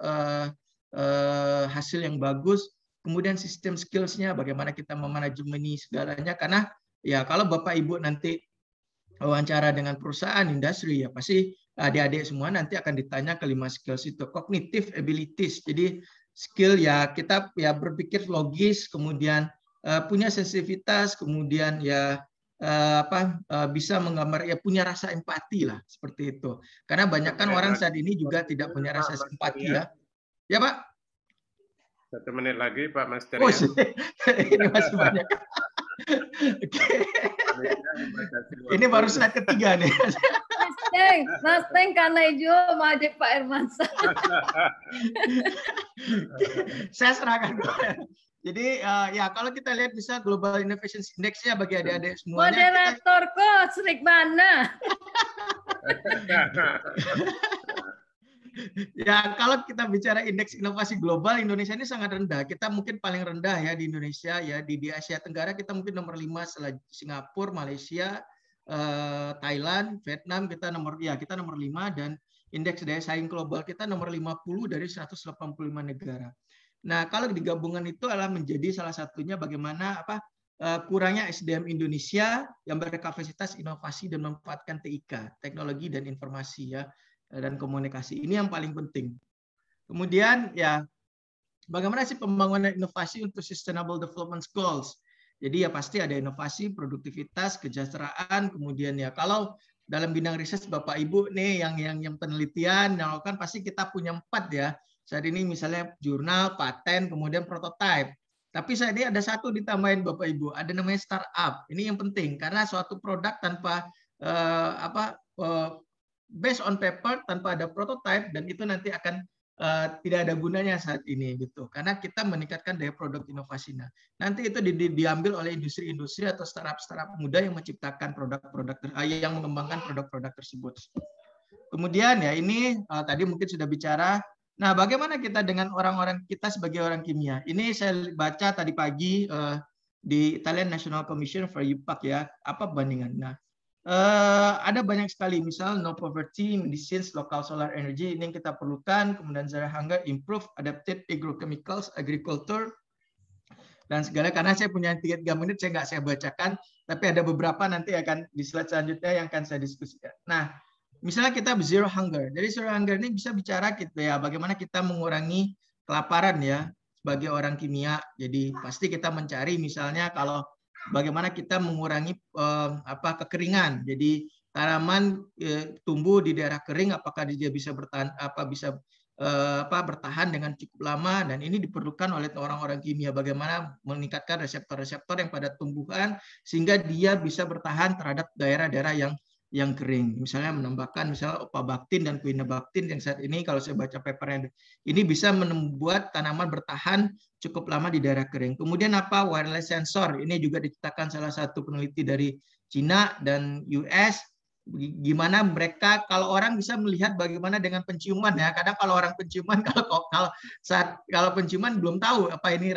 hasil yang bagus. Kemudian sistem skills-nya, bagaimana kita memanajemeni segalanya, karena ya kalau Bapak Ibu nanti wawancara dengan perusahaan industri ya pasti adik-adik semua nanti akan ditanya kelima skills itu. Cognitive abilities, jadi skill ya kita ya berpikir logis, kemudian punya sensitivitas, kemudian ya bisa menggambar ya punya rasa empati lah seperti itu. Karena banyak kan orang saat ini juga tidak punya rasa empati ya. Ya Pak. 1 menit lagi Pak Master. Oh, ini masih banyak. Ini baru slide ketiga nih. Mas Teng karena hijau Majid Pak Hermansyah. Saya serahkan. Jadi ya kalau kita lihat bisa Global Innovation Index-nya bagi adik-adik semuanya. Moderator kok Srik Bana. Ya, kalau kita bicara indeks inovasi global, Indonesia ini sangat rendah. Kita mungkin paling rendah ya di Indonesia ya, di Asia Tenggara kita mungkin nomor 5 setelah Singapura, Malaysia, Thailand, Vietnam kita nomor 5 dan indeks daya saing global kita nomor 50 dari 185 negara. Nah, kalau di gabungan itu adalah menjadi salah satunya bagaimana kurangnya SDM Indonesia yang berkapasitas inovasi dan memanfaatkan TIK, teknologi dan informasi ya. Dan komunikasi ini yang paling penting. Kemudian ya bagaimana sih pembangunan inovasi untuk Sustainable Development Goals? Jadi ya pasti ada inovasi, produktivitas, kesejahteraan, kemudian ya kalau dalam bidang riset Bapak Ibu nih yang penelitian yang kan pasti kita punya 4 ya. Saat ini misalnya jurnal, paten, kemudian prototype. Tapi saat ini ada satu ditambahin Bapak Ibu, ada namanya startup. Ini yang penting karena suatu produk tanpa based on paper tanpa ada prototype dan itu nanti akan tidak ada gunanya saat ini gitu karena kita meningkatkan daya produk inovasinya. Nanti itu diambil oleh industri-industri atau startup muda yang menciptakan produk-produk yang mengembangkan produk-produk tersebut. Kemudian ya ini tadi mungkin sudah bicara. Nah, bagaimana kita dengan orang-orang kita sebagai orang kimia? Ini saya baca tadi pagi di Italian National Commission for UPAC ya, apa bandingan. Nah, ada banyak sekali, misal no poverty, medicines, local solar energy, ini yang kita perlukan, kemudian zero hunger, improve adapted agrochemicals, agriculture, dan segala. Karena saya punya 3 menit, saya bacakan, tapi ada beberapa nanti akan di slide selanjutnya yang akan saya diskusikan. Nah, misalnya kita zero hunger, jadi zero hunger ini bisa bicara kita ya, bagaimana kita mengurangi kelaparan ya sebagai orang kimia. Jadi pasti kita mencari misalnya kalau bagaimana kita mengurangi kekeringan. Jadi tanaman tumbuh di daerah kering, apakah dia bisa bertahan bertahan dengan cukup lama, dan ini diperlukan oleh orang-orang kimia. Bagaimana meningkatkan reseptor-reseptor yang pada tumbuhan sehingga dia bisa bertahan terhadap daerah-daerah yang kering. Misalnya menambahkan misalnya opabaktin dan quinabaktin yang saat ini kalau saya baca papernya ini bisa membuat tanaman bertahan cukup lama di daerah kering. Kemudian wireless sensor ini juga diciptakan salah satu peneliti dari Cina dan US. gimana mereka, kalau orang bisa melihat bagaimana dengan penciuman ya. Kadang kalau orang penciuman kalau penciuman belum tahu apa ini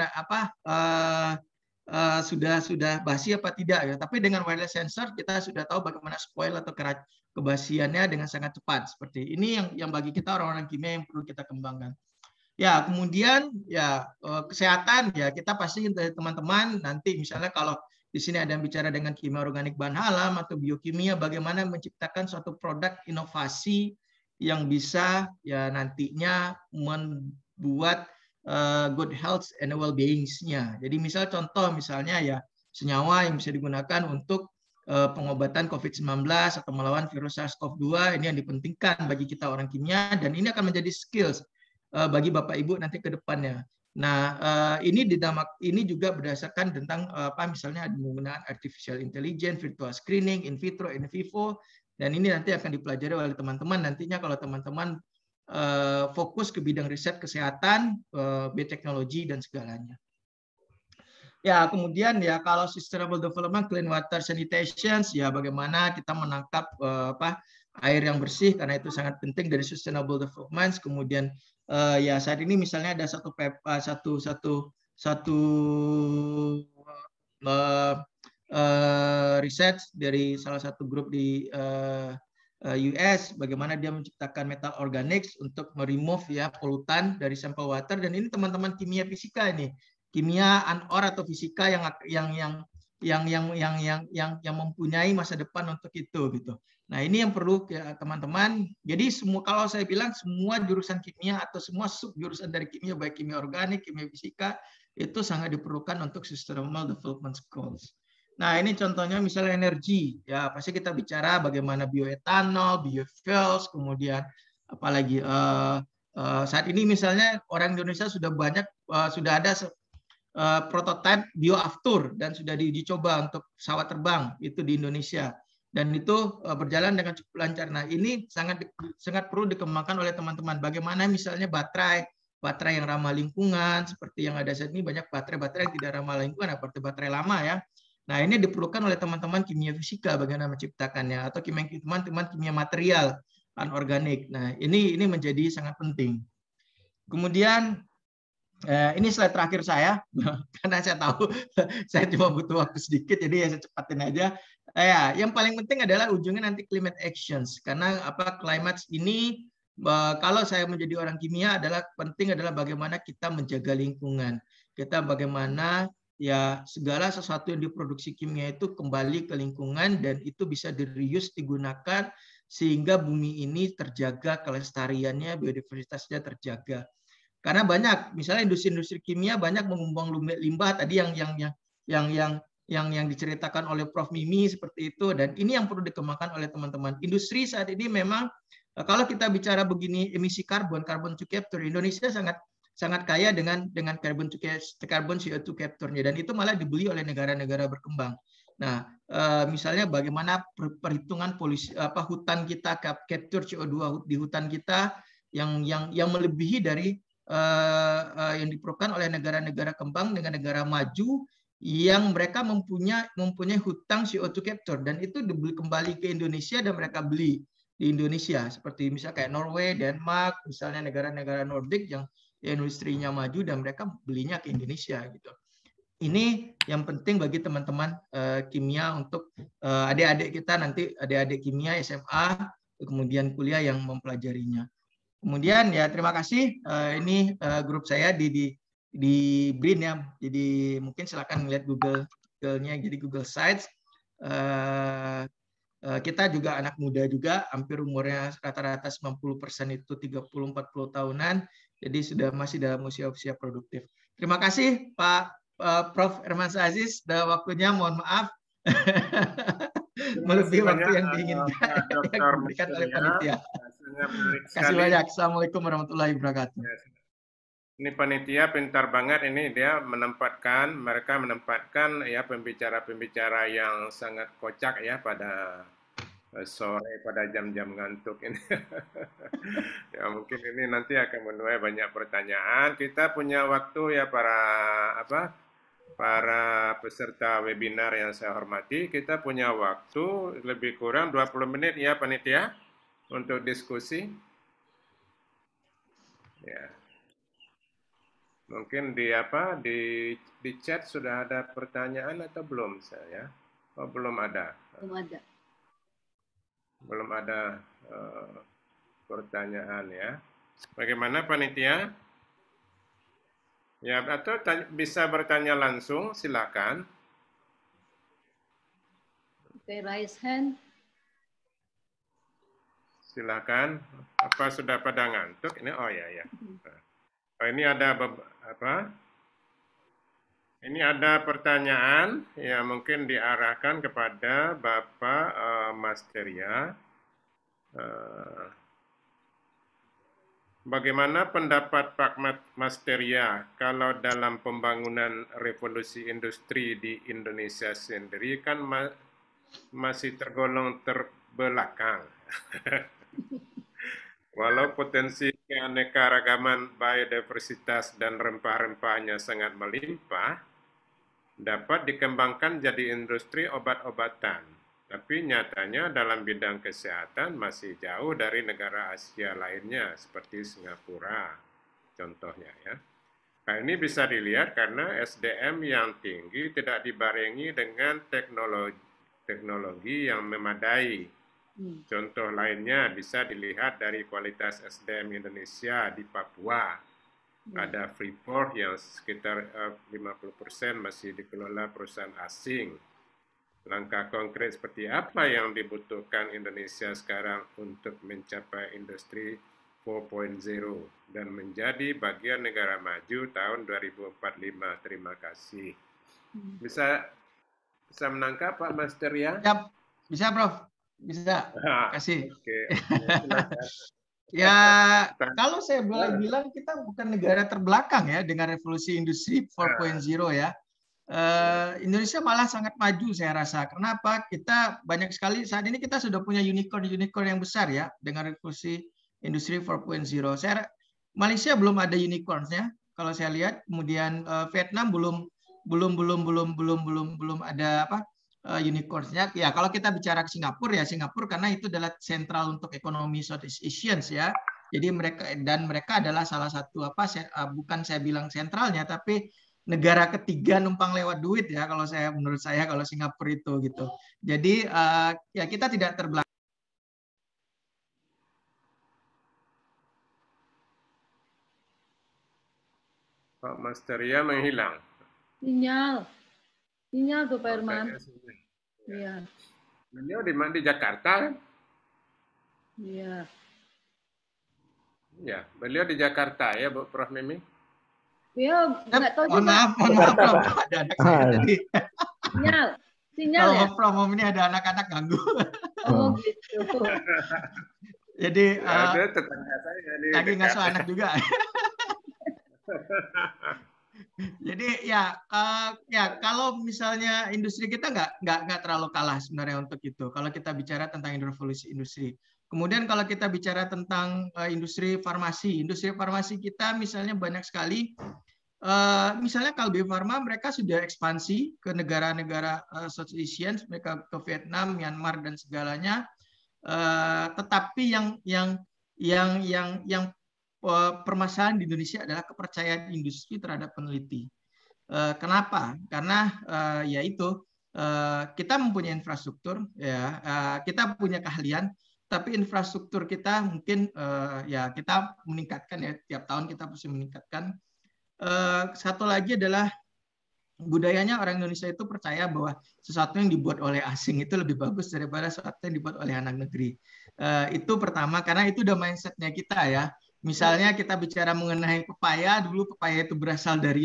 sudah basi apa tidak ya. Tapi dengan wireless sensor kita sudah tahu bagaimana spoil atau kebasiannya dengan sangat cepat. Seperti ini yang bagi kita orang-orang kimia yang perlu kita kembangkan. Ya, kemudian ya kesehatan ya, kita pasti dari teman-teman nanti misalnya kalau di sini ada yang bicara dengan kimia organik bahan alam atau biokimia, bagaimana menciptakan suatu produk inovasi yang bisa ya nantinya membuat good health and well-being-nya. Jadi misal contoh misalnya ya senyawa yang bisa digunakan untuk pengobatan COVID-19 atau melawan virus SARS-CoV-2, ini yang dipentingkan bagi kita orang kimia, dan ini akan menjadi skills bagi Bapak Ibu nanti ke depannya. Nah, ini juga berdasarkan tentang misalnya menggunakan artificial intelligence, virtual screening, in vitro, in vivo, dan ini nanti akan dipelajari oleh teman-teman nantinya kalau teman-teman fokus ke bidang riset kesehatan, bioteknologi dan segalanya. Ya, kemudian ya kalau sustainable development, clean water sanitation, ya bagaimana kita menangkap air yang bersih, karena itu sangat penting dari sustainable development. Kemudian ya saat ini misalnya ada satu riset dari salah satu grup di US, bagaimana dia menciptakan metal organics untuk meremove ya polutan dari sampel water, dan ini teman-teman kimia fisika ini, kimia or atau fisika yang mempunyai masa depan untuk itu gitu. Nah, ini yang perlu ya, teman-teman. Jadi semua, kalau saya bilang semua jurusan kimia atau semua sub jurusan dari kimia, baik kimia organik, kimia fisika, itu sangat diperlukan untuk sustainable development goals. Nah, ini contohnya misalnya energi. Ya, pasti kita bicara bagaimana bioetanol, biofuels, kemudian apalagi saat ini misalnya orang Indonesia sudah banyak sudah ada prototipe bioaftur dan sudah diuji coba untuk pesawat terbang itu di Indonesia. Dan itu berjalan dengan cukup lancar. Nah, ini sangat perlu dikembangkan oleh teman-teman. Bagaimana misalnya baterai yang ramah lingkungan, seperti yang ada saat ini, banyak baterai yang tidak ramah lingkungan, seperti baterai lama ya. Nah, ini diperlukan oleh teman-teman kimia fisika bagaimana menciptakannya, atau teman-teman kimia material, anorganik. Nah, ini menjadi sangat penting. Kemudian ini slide terakhir saya, karena saya tahu saya cuma butuh waktu sedikit, jadi ya saya cepatin aja. Ya, yang paling penting adalah ujungnya nanti climate actions, karena climate ini kalau saya menjadi orang kimia penting adalah bagaimana kita menjaga lingkungan, kita bagaimana ya segala sesuatu yang diproduksi kimia itu kembali ke lingkungan dan itu bisa di-reuse, digunakan sehingga bumi ini terjaga kelestariannya, biodiversitasnya terjaga. Karena banyak, misalnya industri-industri kimia banyak membuang limbah tadi yang diceritakan oleh Prof. Mimi seperti itu, dan ini yang perlu dikembangkan oleh teman-teman. Industri saat ini memang kalau kita bicara begini emisi carbon to capture, Indonesia sangat kaya dengan carbon CO2 capture-nya, dan itu malah dibeli oleh negara-negara berkembang. Nah, misalnya bagaimana perhitungan hutan kita, capture CO2 di hutan kita yang melebihi dari yang diperlukan oleh negara-negara kembang dengan negara maju yang mereka mempunyai hutang CO2 capture, dan itu dibeli kembali ke Indonesia dan mereka beli di Indonesia, seperti misalnya kayak Norway, Denmark, misalnya negara-negara Nordik yang industrinya maju dan mereka belinya ke Indonesia gitu. Ini yang penting bagi teman-teman kimia untuk adik-adik kita nanti, adik-adik kimia SMA kemudian kuliah yang mempelajarinya. Kemudian ya terima kasih, ini grup saya di BRIN ya, jadi mungkin silakan melihat Google-nya, jadi Google Sites. Kita juga anak muda juga, hampir umurnya rata-rata 90% itu 30-40 tahunan, jadi masih dalam usia-usia produktif. Terima kasih Pak Prof. Hermansyah Aziz, waktunya mohon maaf melebihi waktu yang diinginkan yang diberikan oleh panitia. Terima kasih banyak. Assalamualaikum warahmatullahi wabarakatuh. Ini panitia pintar banget, ini dia mereka menempatkan ya pembicara-pembicara yang sangat kocak ya pada sore, pada jam-jam ngantuk ini. Ya mungkin ini nanti akan menuai banyak pertanyaan. Kita punya waktu ya para para peserta webinar yang saya hormati, kita punya waktu lebih kurang 20 menit ya panitia untuk diskusi. Ya. Mungkin di chat sudah ada pertanyaan atau belum saya? Oh, belum ada. Belum ada. Belum ada pertanyaan ya. Bagaimana panitia? Ya, atau bisa bertanya langsung, silakan. Oke, raise hand. Silakan. Apa sudah pada ngantuk? Ini oh ya. Oh, ini ada apa? Ini ada pertanyaan yang mungkin diarahkan kepada Bapak Mas Teria. Bagaimana pendapat Pak Mas Teria kalau dalam pembangunan revolusi industri di Indonesia sendiri kan masih tergolong terbelakang. Walau potensi keanekaragaman biodiversitas dan rempah-rempahnya sangat melimpah, dapat dikembangkan jadi industri obat-obatan. Tapi nyatanya dalam bidang kesehatan masih jauh dari negara Asia lainnya, seperti Singapura, contohnya ya. Nah, ini bisa dilihat karena SDM yang tinggi tidak dibarengi dengan teknologi yang memadai. Contoh lainnya bisa dilihat dari kualitas SDM Indonesia di Papua. Ada Freeport yang sekitar 50% masih dikelola perusahaan asing. Langkah konkret seperti apa yang dibutuhkan Indonesia sekarang untuk mencapai industri 4.0 dan menjadi bagian negara maju tahun 2045. Terima kasih. Bisa menangkap Pak Mas Teria? Ya, bisa Prof. Bisa. Kasih. Oke. Ya, kalau saya boleh bilang kita bukan negara terbelakang ya dengan revolusi industri 4.0 ya. Indonesia malah sangat maju saya rasa. Kenapa? Kita banyak sekali saat ini kita sudah punya unicorn yang besar ya dengan revolusi industri 4.0. Malaysia belum ada unicorns-nya kalau saya lihat. Kemudian Vietnam belum ada unicorns-nya. Ya kalau kita bicara ke Singapura ya Singapura karena itu adalah sentral untuk ekonomi Southeast Asians ya. Jadi mereka adalah salah satu bukan saya bilang sentralnya tapi negara ketiga numpang lewat duit ya menurut saya kalau Singapura itu gitu. Jadi ya kita tidak terbelakang. Pak Mas Teria menghilang. Sinyal tuh Pak Herman. Iya. Beliau di Jakarta kan? Iya. Ya, beliau di Jakarta ya, Bu Prof Mimi. Ya, nggak tahu juga. Mohon maaf, ada anak saya tadi. Sinyal ya. Prof ini ada anak-anak ganggu. Oh gitu. Jadi tetangga saya lagi ngasuh anak juga. Jadi ya kalau misalnya industri kita nggak terlalu kalah sebenarnya untuk itu. Kalau kita bicara tentang revolusi industri. Kemudian kalau kita bicara tentang industri farmasi kita misalnya banyak sekali. Misalnya Kalbe Pharma mereka sudah ekspansi ke negara-negara Southeast Asian, mereka ke Vietnam, Myanmar dan segalanya. Tetapi yang permasalahan di Indonesia adalah kepercayaan industri terhadap peneliti. Kenapa? Karena yaitu kita mempunyai infrastruktur, ya kita punya keahlian, tapi infrastruktur kita mungkin ya kita meningkatkan ya tiap tahun kita mesti meningkatkan. Satu lagi adalah budayanya orang Indonesia itu percaya bahwa sesuatu yang dibuat oleh asing itu lebih bagus daripada sesuatu yang dibuat oleh anak negeri. Itu pertama karena itu udah mindsetnya kita ya. Misalnya kita bicara mengenai pepaya, dulu pepaya itu berasal dari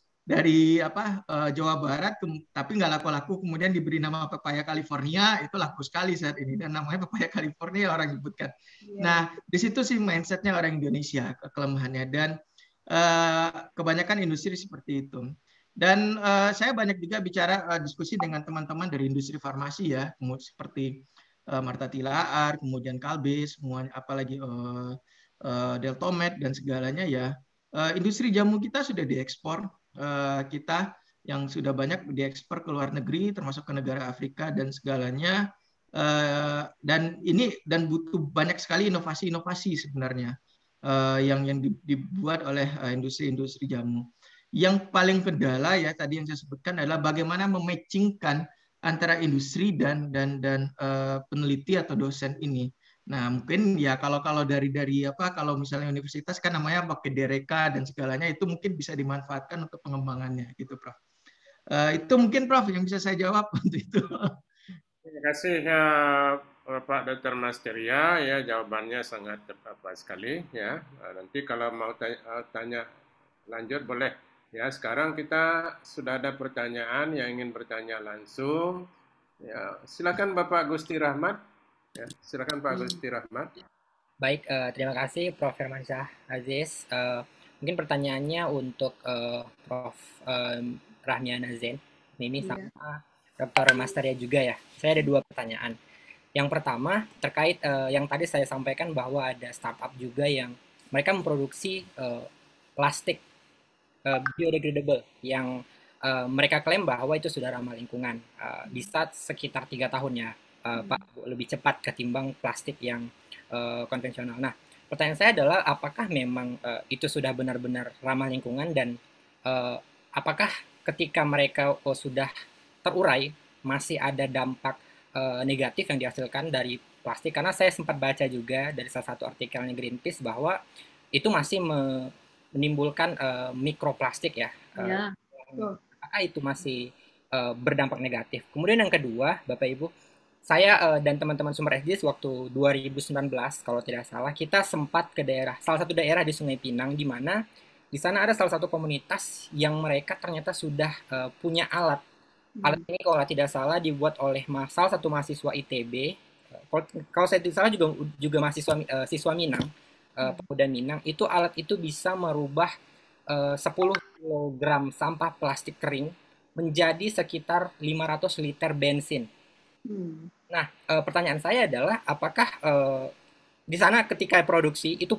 Jawa Barat, tapi nggak laku-laku, kemudian diberi nama pepaya California, itu laku sekali saat ini dan namanya pepaya California orang sebutkan. Nah di situ sih mindsetnya orang Indonesia kelemahannya dan kebanyakan industri seperti itu. Dan saya banyak juga bicara diskusi dengan teman-teman dari industri farmasi ya, seperti Marta Tilaar, kemudian Kalbe, semuanya, apalagi Deltomed dan segalanya ya. Industri jamu kita sudah diekspor, kita yang sudah banyak diekspor ke luar negeri, termasuk ke negara Afrika dan segalanya. Dan butuh banyak sekali inovasi-inovasi sebenarnya yang dibuat oleh industri-industri jamu. Yang paling kendala ya tadi yang saya sebutkan adalah bagaimana mematchingkan antara industri dan peneliti atau dosen ini. Nah, mungkin ya kalau dari kalau misalnya universitas kan namanya pakai DRK dan segalanya, itu mungkin bisa dimanfaatkan untuk pengembangannya gitu, Prof. Itu mungkin Prof yang bisa saya jawab untuk itu. Terima kasih ya Pak Dr. Masteria, ya jawabannya sangat tepat sekali ya. Nanti kalau mau tanya lanjut boleh. Ya, sekarang kita sudah ada pertanyaan yang ingin bertanya langsung. Ya, silakan Bapak Gusti Rahmat. Ya, silakan Pak Gusti Rahmat. Baik, terima kasih Prof. Hermansyah Aziz. Mungkin pertanyaannya untuk Prof. Rahmiana Zain, Mimi sama Dr. Masteria juga ya. Saya ada 2 pertanyaan. Yang pertama terkait yang tadi saya sampaikan bahwa ada startup juga yang mereka memproduksi plastik biodegradable yang mereka klaim bahwa itu sudah ramah lingkungan. Bisa sekitar 3 tahun ya, Pak, lebih cepat ketimbang plastik yang konvensional. Nah, pertanyaan saya adalah apakah memang itu sudah benar-benar ramah lingkungan dan apakah ketika mereka sudah terurai masih ada dampak negatif yang dihasilkan dari plastik? Karena saya sempat baca juga dari salah satu artikelnya Greenpeace bahwa itu masih menimbulkan mikroplastik ya. Apakah itu masih berdampak negatif? Kemudian yang kedua, Bapak Ibu, saya dan teman-teman Sumber SDGs waktu 2019 kalau tidak salah, kita sempat ke salah satu daerah di Sungai Pinang, di mana di sana ada salah satu komunitas yang mereka ternyata sudah punya alat. Alat ini kalau tidak salah dibuat oleh salah satu mahasiswa ITB. Kalau saya tidak salah juga mahasiswa siswa Minang, pemuda Minang. Itu alat itu bisa merubah 10 kg sampah plastik kering menjadi sekitar 500 liter bensin. Nah, pertanyaan saya adalah apakah di sana ketika produksi itu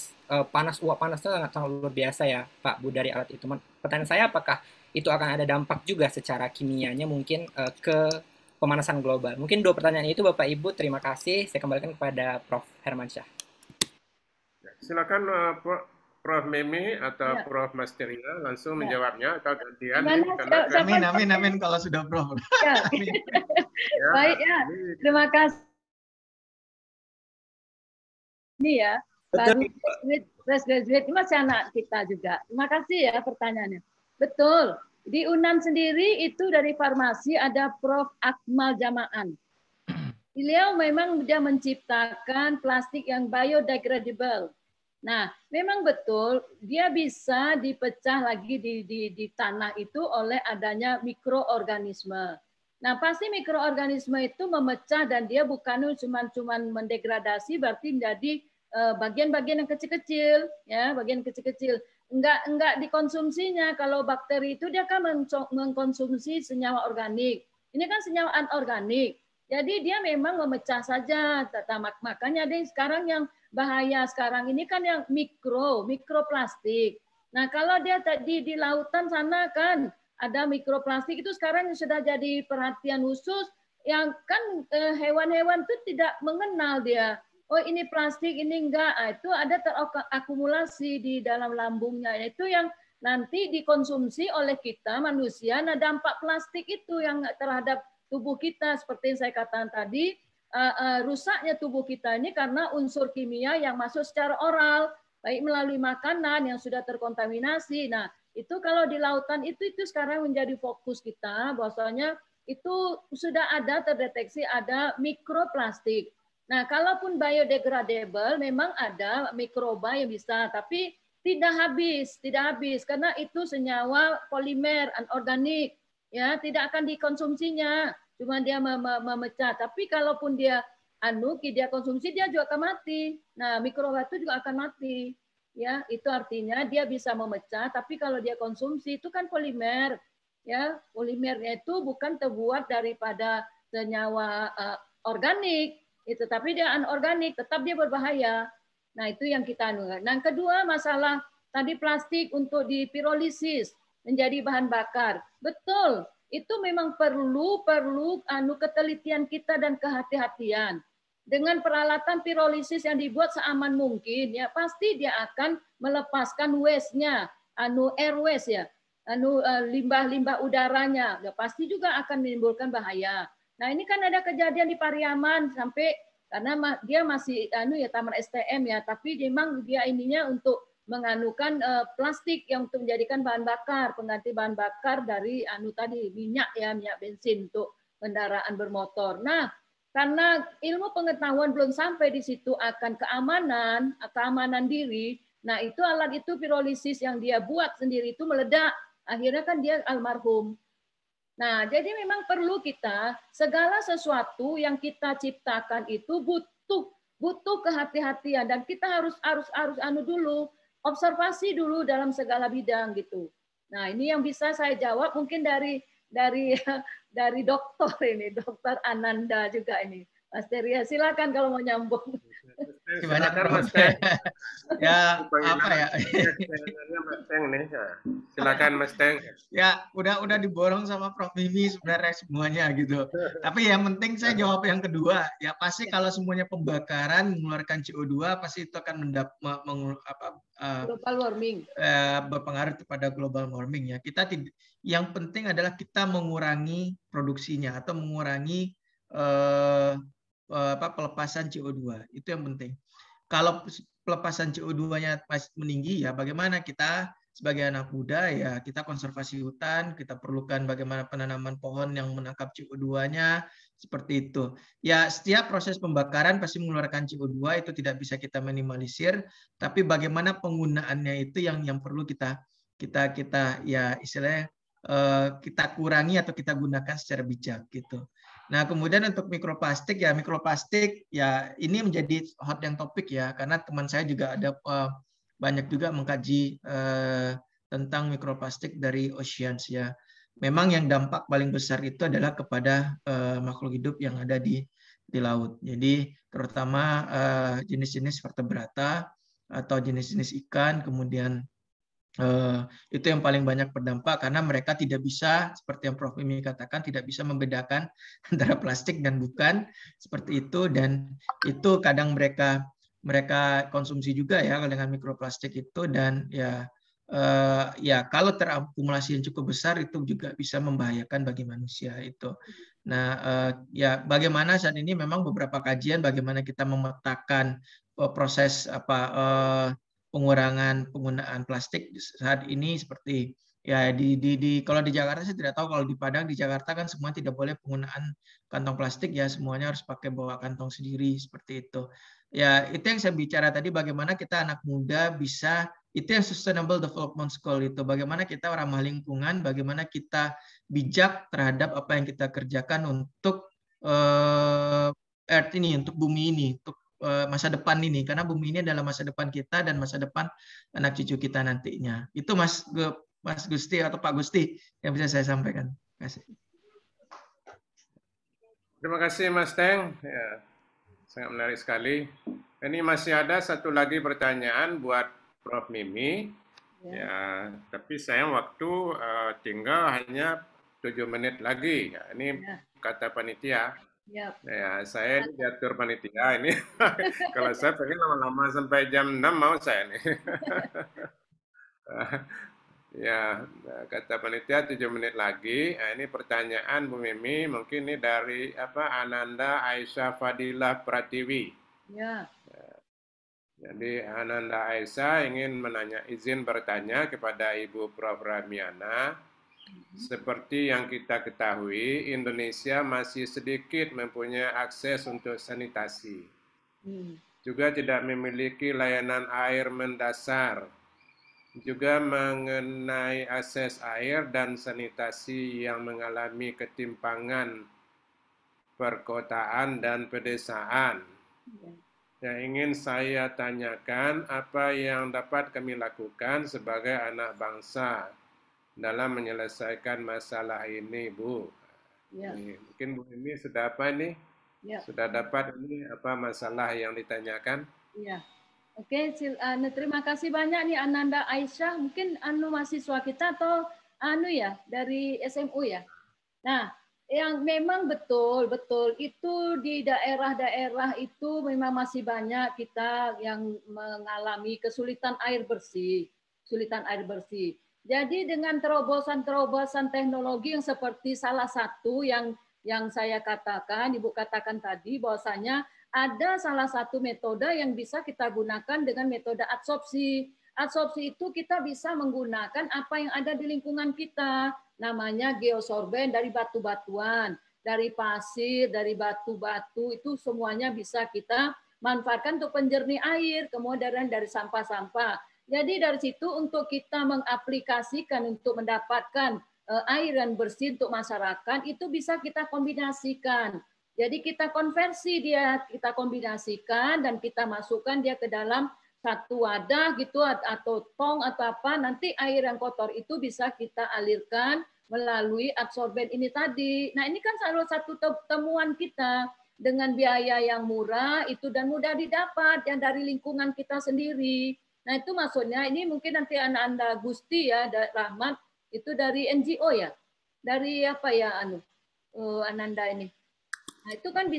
uap panasnya sangat luar biasa ya Pak Bu dari alat itu. Pertanyaan saya apakah itu akan ada dampak juga secara kimianya mungkin ke pemanasan global. Mungkin 2 pertanyaan itu Bapak Ibu, terima kasih. Saya kembalikan kepada Prof. Hermansyah. Silakan Prof. Mimi atau Prof. Masteria langsung menjawabnya atau gantian. Amin kalau sudah Prof. Ya. Baik ya, terima kasih. Ini ya, baru fresh graduate, ini masih anak kita juga. Terima kasih ya pertanyaannya. Betul, di UNAN sendiri itu dari farmasi ada Prof. Akmal Jamaan. Beliau memang dia menciptakan plastik yang biodegradable. Nah, memang betul dia bisa dipecah lagi di tanah itu oleh adanya mikroorganisme. Nah, pasti mikroorganisme itu memecah dan dia bukan cuma mendegradasi, berarti menjadi bagian-bagian yang kecil-kecil, ya, bagian kecil-kecil. Enggak dikonsumsinya. Kalau bakteri itu dia kan mengkonsumsi senyawa organik. Ini kan senyawa anorganik. Jadi dia memang memecah saja. Makanya ada sekarang yang bahaya sekarang ini kan yang mikroplastik. Nah, kalau dia tadi di lautan sana kan ada mikroplastik itu sekarang sudah jadi perhatian khusus yang kan hewan-hewan itu tidak mengenal dia. Oh ini plastik, ini enggak. Itu ada terakumulasi di dalam lambungnya. Itu yang nanti dikonsumsi oleh kita manusia. Nah dampak plastik itu yang terhadap tubuh kita seperti yang saya katakan tadi, rusaknya tubuh kita ini karena unsur kimia yang masuk secara oral, baik melalui makanan yang sudah terkontaminasi. Nah itu kalau di lautan itu sekarang menjadi fokus kita, bahwasanya itu sudah ada terdeteksi ada mikroplastik. Nah, kalaupun biodegradable memang ada mikroba yang bisa, tapi tidak habis karena itu senyawa polimer anorganik, ya tidak akan dikonsumsinya, cuma dia memecah. Tapi kalaupun dia konsumsi dia juga akan mati. Nah, mikroba itu juga akan mati. Ya, itu artinya dia bisa memecah, tapi kalau dia konsumsi itu kan polimer. Ya, polimernya itu bukan terbuat daripada senyawa organik. Itu tapi dia anorganik, tetap dia berbahaya. Nah, itu yang kita anukan. Nah, kedua masalah tadi plastik untuk dipirolisis. menjadi bahan bakar. Betul, itu memang perlu ketelitian kita dan kehati-hatian. Dengan peralatan pirolisis yang dibuat seaman mungkin, ya pasti dia akan melepaskan waste-nya, air waste ya, limbah-limbah udaranya, ya pasti juga akan menimbulkan bahaya. Nah ini kan ada kejadian di Pariaman sampai karena dia masih ya taman STM ya, tapi memang dia ininya untuk menganukan plastik yang untuk menjadikan bahan bakar, pengganti bahan bakar dari tadi minyak ya, minyak bensin untuk kendaraan bermotor. Nah, karena ilmu pengetahuan belum sampai di situ akan keamanan diri, nah itu alat itu pirolisis yang dia buat sendiri itu meledak, akhirnya kan dia almarhum. Nah, jadi memang perlu kita segala sesuatu yang kita ciptakan itu butuh kehati-hatian dan kita harus dulu observasi dulu dalam segala bidang gitu. Nah, ini yang bisa saya jawab mungkin dari dokter ini, Dokter Ananda juga ini. Mas Teria, silakan kalau mau nyambung. Silakan Mas Teng. Ya, apa ya? Mas Teng nih. Silakan Mas Teng. Ya, udah diborong sama Prof. Mimi sebenarnya semuanya gitu. Tapi yang penting saya jawab yang kedua. Ya pasti kalau semuanya pembakaran mengeluarkan CO2 pasti itu akan global warming. Berpengaruh kepada global warming ya. Yang penting adalah kita mengurangi produksinya atau mengurangi pelepasan CO2. Itu yang penting. Kalau pelepasan CO2-nya masih meninggi ya bagaimana kita sebagai anak muda ya kita konservasi hutan, kita perlukan bagaimana penanaman pohon yang menangkap CO2-nya seperti itu. Ya setiap proses pembakaran pasti mengeluarkan CO2 itu tidak bisa kita minimalisir, tapi bagaimana penggunaannya itu yang perlu kita ya istilahnya kita kurangi atau kita gunakan secara bijak gitu. Nah, kemudian untuk mikroplastik ya ini menjadi hot yang topik ya karena teman saya juga ada banyak juga mengkaji tentang mikroplastik dari oceans ya. Memang yang dampak paling besar itu adalah kepada makhluk hidup yang ada di laut. Jadi terutama jenis-jenis vertebrata atau jenis-jenis ikan, kemudian itu yang paling banyak berdampak karena mereka tidak bisa seperti yang Prof. Mimi katakan tidak bisa membedakan antara plastik dan bukan seperti itu dan itu kadang mereka konsumsi juga ya dengan mikroplastik itu dan ya kalau terakumulasi yang cukup besar itu juga bisa membahayakan bagi manusia itu. Nah ya bagaimana saat ini memang beberapa kajian bagaimana kita memetakan proses pengurangan penggunaan plastik saat ini seperti ya kalau di Jakarta saya tidak tahu, kalau di Padang di Jakarta kan semua tidak boleh penggunaan kantong plastik ya, semuanya harus pakai bawa kantong sendiri seperti itu. Ya itu yang saya bicara tadi bagaimana kita anak muda bisa itu yang sustainable development goal itu bagaimana kita ramah lingkungan, bagaimana kita bijak terhadap apa yang kita kerjakan untuk earth ini, untuk bumi ini, untuk masa depan ini karena bumi ini adalah masa depan kita dan masa depan anak cucu kita nantinya. Itu Mas Gusti atau Pak Gusti yang bisa saya sampaikan. Terima kasih. Terima kasih Mas Teng. Ya, sangat menarik sekali. Ini masih ada satu lagi pertanyaan buat Prof. Mimi. Ya, tapi sayang waktu tinggal hanya 7 menit lagi. Ya, ini kata panitia. Yep. Ya, saya ini diatur panitia ini. Kalau saya pengen lama-lama sampai jam 6 mau saya nih. Ya, kata panitia 7 menit lagi. Nah, ini pertanyaan Bu Mimi, mungkin ini dari Ananda Aisyah Fadilah Pratiwi. Ya. Jadi Ananda Aisyah ingin izin bertanya kepada Ibu Prof. Rahmiana. Seperti yang kita ketahui, Indonesia masih sedikit mempunyai akses untuk sanitasi. Juga tidak memiliki layanan air mendasar. Juga mengenai akses air dan sanitasi yang mengalami ketimpangan perkotaan dan pedesaan. Yang ingin saya tanyakan, apa yang dapat kami lakukan sebagai anak bangsa dalam menyelesaikan masalah ini, Bu. Ya. Mungkin Bu ini sudah sudah dapat ini masalah yang ditanyakan? Iya. Oke, terima kasih banyak nih Ananda Aisyah. Mungkin mahasiswa kita atau dari SMU ya. Nah, yang memang betul itu di daerah-daerah itu memang masih banyak kita yang mengalami kesulitan air bersih. Jadi dengan terobosan teknologi yang seperti salah satu yang saya katakan, Ibu katakan tadi bahwasanya ada salah satu metode yang bisa kita gunakan dengan metode adsorpsi. Adsorpsi itu kita bisa menggunakan apa yang ada di lingkungan kita, namanya geosorben dari batu-batuan, dari pasir, dari batu-batu, itu semuanya bisa kita manfaatkan untuk penjernih air, kemudian dari sampah-sampah. Jadi dari situ untuk kita mengaplikasikan untuk mendapatkan air yang bersih untuk masyarakat, itu bisa kita kombinasikan. Jadi kita konversi dia, kita kombinasikan dan kita masukkan dia ke dalam satu wadah gitu atau tong atau apa, nanti air yang kotor itu bisa kita alirkan melalui absorben ini tadi. Nah, ini kan salah satu temuan kita dengan biaya yang murah itu dan mudah didapat yang dari lingkungan kita sendiri. Nah, itu maksudnya ini mungkin nanti Anda Gusti ya, Rahmat itu dari NGO ya. Dari apa ya Ananda ini. Nah, itu kan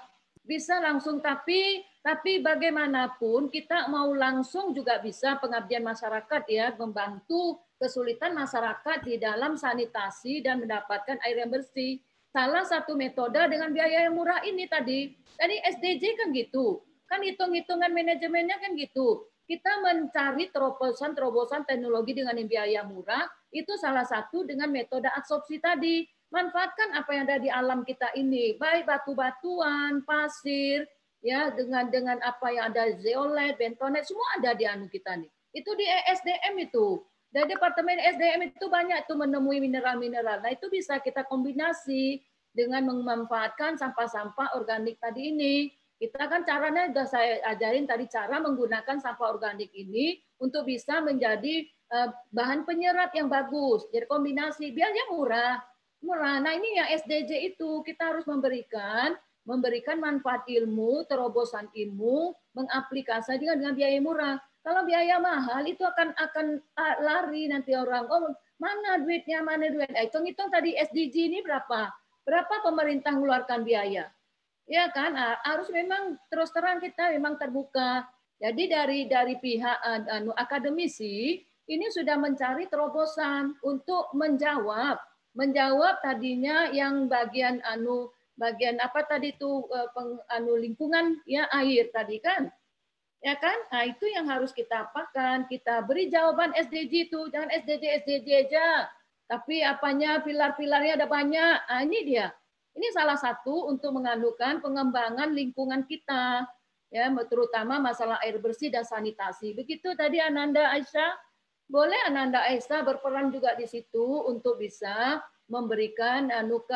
bisa langsung tapi bagaimanapun kita mau langsung juga bisa pengabdian masyarakat ya, membantu kesulitan masyarakat di dalam sanitasi dan mendapatkan air yang bersih. Salah satu metode dengan biaya yang murah ini tadi SDG kan gitu. Kan hitung-hitungan manajemennya kan gitu. Kita mencari terobosan teknologi dengan biaya murah, itu salah satu dengan metode adsorpsi tadi. Manfaatkan apa yang ada di alam kita ini, baik batu-batuan, pasir, ya dengan apa yang ada zeolit, bentonit, semua ada di kita nih. Itu di SDM itu. Dari Departemen SDM itu banyak tuh menemui mineral-mineral. Nah, itu bisa kita kombinasi dengan memanfaatkan sampah-sampah organik tadi ini. Kita kan caranya sudah saya ajarin tadi cara menggunakan sampah organik ini untuk bisa menjadi bahan penyerap yang bagus. Jadi kombinasi biarnya murah. Nah, ini yang SDG itu kita harus memberikan manfaat ilmu, terobosan ilmu, mengaplikasikan dengan biaya murah. Kalau biaya mahal itu akan lari nanti orang, oh mana duitnya, hitung-hitung tadi SDG ini berapa pemerintah mengeluarkan biaya. Ya kan, harus memang terus terang kita memang terbuka. Jadi dari pihak akademisi ini sudah mencari terobosan untuk menjawab tadinya yang bagian apa tadi itu lingkungan ya air tadi kan. Ya kan? Nah, itu yang harus kita apakan, kita beri jawaban SDG itu, jangan SDG aja. Tapi apanya pilar-pilarnya ada banyak. Nah, ini dia. Ini salah satu untuk menganukan pengembangan lingkungan kita. Ya, terutama masalah air bersih dan sanitasi. Begitu tadi Ananda Aisyah. Boleh Ananda Aisyah berperan juga di situ untuk bisa memberikan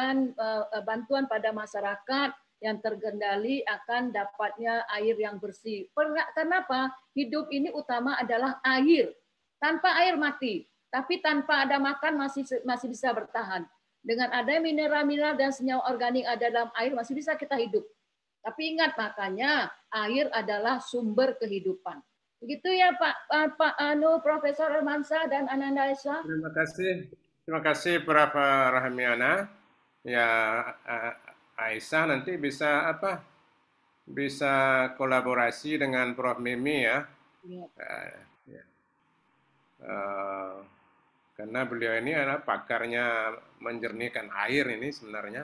bantuan pada masyarakat yang terkendali akan dapatnya air yang bersih. Kenapa? Hidup ini utama adalah air. Tanpa air mati, tapi tanpa ada makan masih bisa bertahan. Dengan ada mineral-mineral dan senyawa organik ada dalam air masih bisa kita hidup. Tapi ingat makanya air adalah sumber kehidupan. Begitu ya Pak Profesor Hermansyah dan Ananda Aisyah. Terima kasih Prof. Rahmiana. Ya Aisyah nanti bisa kolaborasi dengan Prof. Mimi ya. Karena beliau ini adalah pakarnya menjernihkan air ini sebenarnya.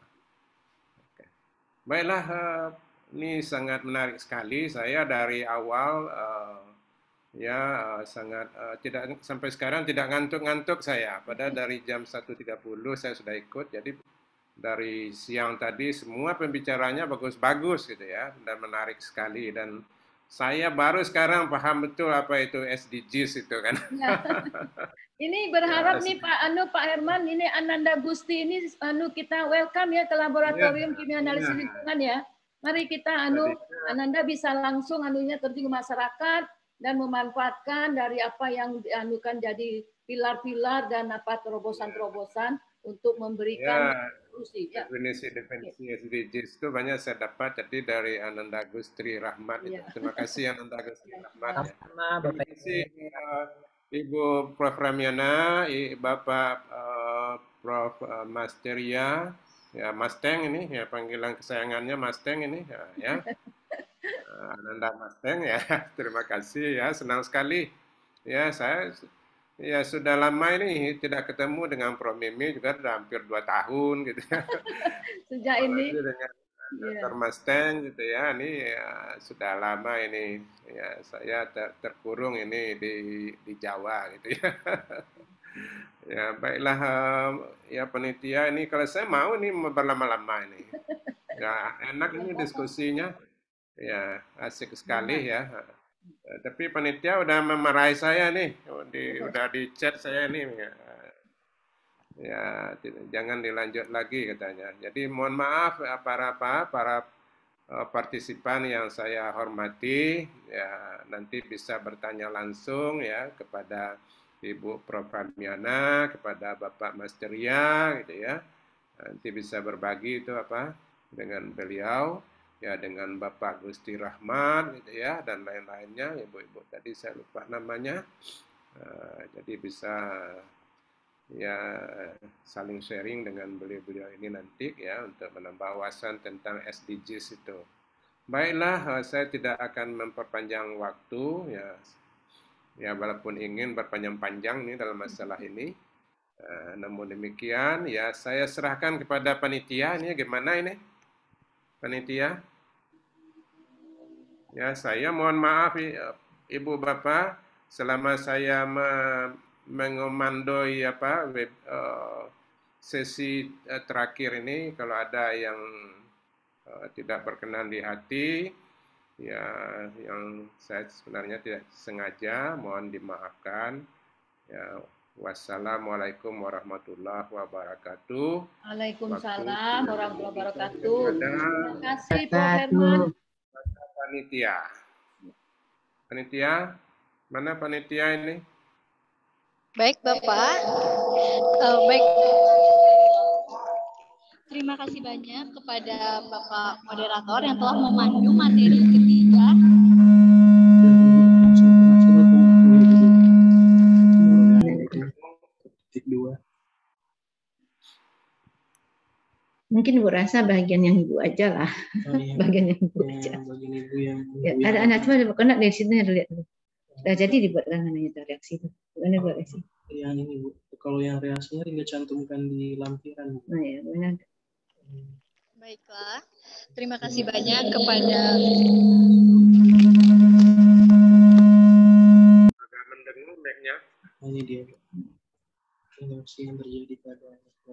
Baiklah, ini sangat menarik sekali. Saya dari awal sangat tidak sampai sekarang tidak ngantuk-ngantuk saya. Padahal dari jam 1.30 saya sudah ikut. Jadi dari siang tadi semua pembicaranya bagus-bagus gitu ya dan menarik sekali dan saya baru sekarang paham betul apa itu SDGs itu kan. Ya. Ini berharap nih Pak Herman, ini Ananda Gusti ini kita welcome ya ke laboratorium kimia analisis lingkungan ya. Mari kita Ananda bisa langsung terjun ke masyarakat dan memanfaatkan dari apa yang dianukan jadi pilar-pilar dan apa terobosan-terobosan untuk memberikan solusi. Ya. Definisi SDGs itu banyak saya dapat jadi dari Ananda Gustri Rahmat. Ya. Terima kasih Ananda Gustri Rahmat. Sama-sama, Bapak. Terima kasih Ibu Prof. Ramiana, Bapak Prof. Masteria, ya Mas Teng ini, ya panggilan kesayangannya Mas Teng ini, ya. Ananda Mas Teng ya, terima kasih ya, senang sekali. Ya saya ya sudah lama ini tidak ketemu dengan Prof. Mimi juga sudah hampir 2 tahun gitu ya. Sejak ini. Dengan Dr. Mas Teng gitu ya, ini ya, sudah lama ini ya saya terkurung ini di Jawa gitu ya. Ya baiklah ya panitia ini kalau saya mau ini berlama-lama ini. Ya enak ini diskusinya. Ya asik sekali ya. Tapi panitia udah memarahi saya nih, udah di chat saya nih. Ya, jangan dilanjut lagi katanya. Jadi mohon maaf para partisipan yang saya hormati, ya nanti bisa bertanya langsung ya kepada Ibu Prof. Ramiana, kepada Bapak Masteria gitu ya. Nanti bisa berbagi itu apa dengan beliau ya, dengan Bapak Gusti Rahmat gitu ya, dan lain-lainnya. Ibu-ibu tadi saya lupa namanya. Jadi bisa ya saling sharing dengan beliau-beliau ini nanti ya untuk menambah wawasan tentang SDGs itu. Baiklah, saya tidak akan memperpanjang waktu ya. Ya walaupun ingin berpanjang-panjang nih dalam masalah ini. Namun demikian ya saya serahkan kepada panitia ini gimana ini? Panitia? Ya saya mohon maaf Ibu Bapak selama saya mengomandoi apa sesi terakhir ini, kalau ada yang tidak berkenan di hati ya, yang saya sebenarnya tidak sengaja, mohon dimaafkan ya. Wassalamualaikum warahmatullahi wabarakatuh. Waalaikumsalam warahmatullahi wabarakatuh. Terima kasih Prof. Herman. Panitia. Panitia, mana panitia ini? Baik Bapak. Baik. Terima kasih banyak kepada Bapak moderator yang telah memandu materi ketiga. Mungkin Bu rasa bagian yang Ibu aja lah. Oh, iya. Bagian yang Ibu aja. Bagian Ibu yang ya, ada anak cuma kena dari sini lihat. Udah jadi dibuat namanya reaksi itu. Bukan buat reaksi. Yang ini Bu. Kalau yang reaksinya tinggal cantumkan di lampiran. Oh ya, benar. Baiklah. Terima kasih banyak kepada agak mendengar mic-nya. Ini dia. Reaksi yang terjadi pada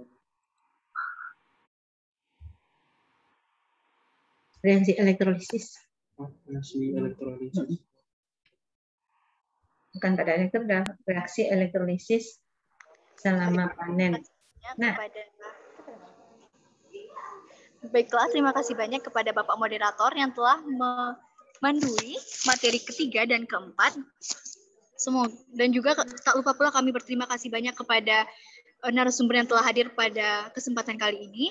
reaksi elektrolisis. Reaksi elektrolisis. Bukan pada elektron, reaksi elektrolisis selama panen. Nah, baiklah, terima kasih banyak kepada Bapak moderator yang telah memandui materi ketiga dan keempat. Semoga, dan juga tak lupa pula kami berterima kasih banyak kepada narasumber yang telah hadir pada kesempatan kali ini.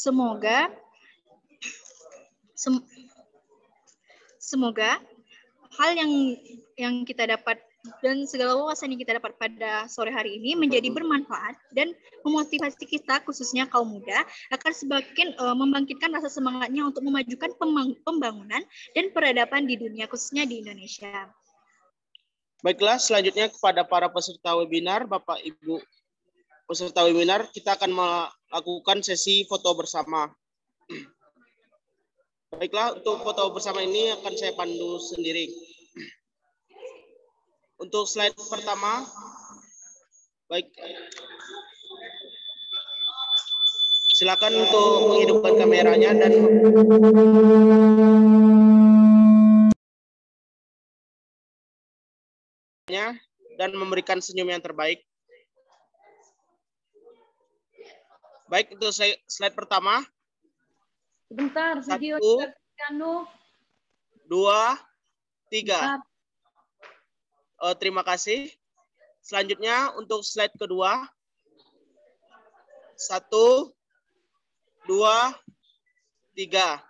Semoga hal yang kita dapat dan segala wawasan yang kita dapat pada sore hari ini menjadi bermanfaat dan memotivasi kita, khususnya kaum muda, agar semakin membangkitkan rasa semangatnya untuk memajukan pembangunan dan peradaban di dunia, khususnya di Indonesia. Baiklah, selanjutnya kepada para peserta webinar, Bapak Ibu peserta webinar, kita akan melakukan sesi foto bersama. Baiklah, untuk foto bersama ini akan saya pandu sendiri. Untuk slide pertama, baik, silakan untuk menghidupkan kameranya dan memberikan senyum yang terbaik. Baik, itu slide pertama. Sebentar, video 1, 2, 3. Terima kasih. Selanjutnya untuk slide kedua. 1, 2, 3.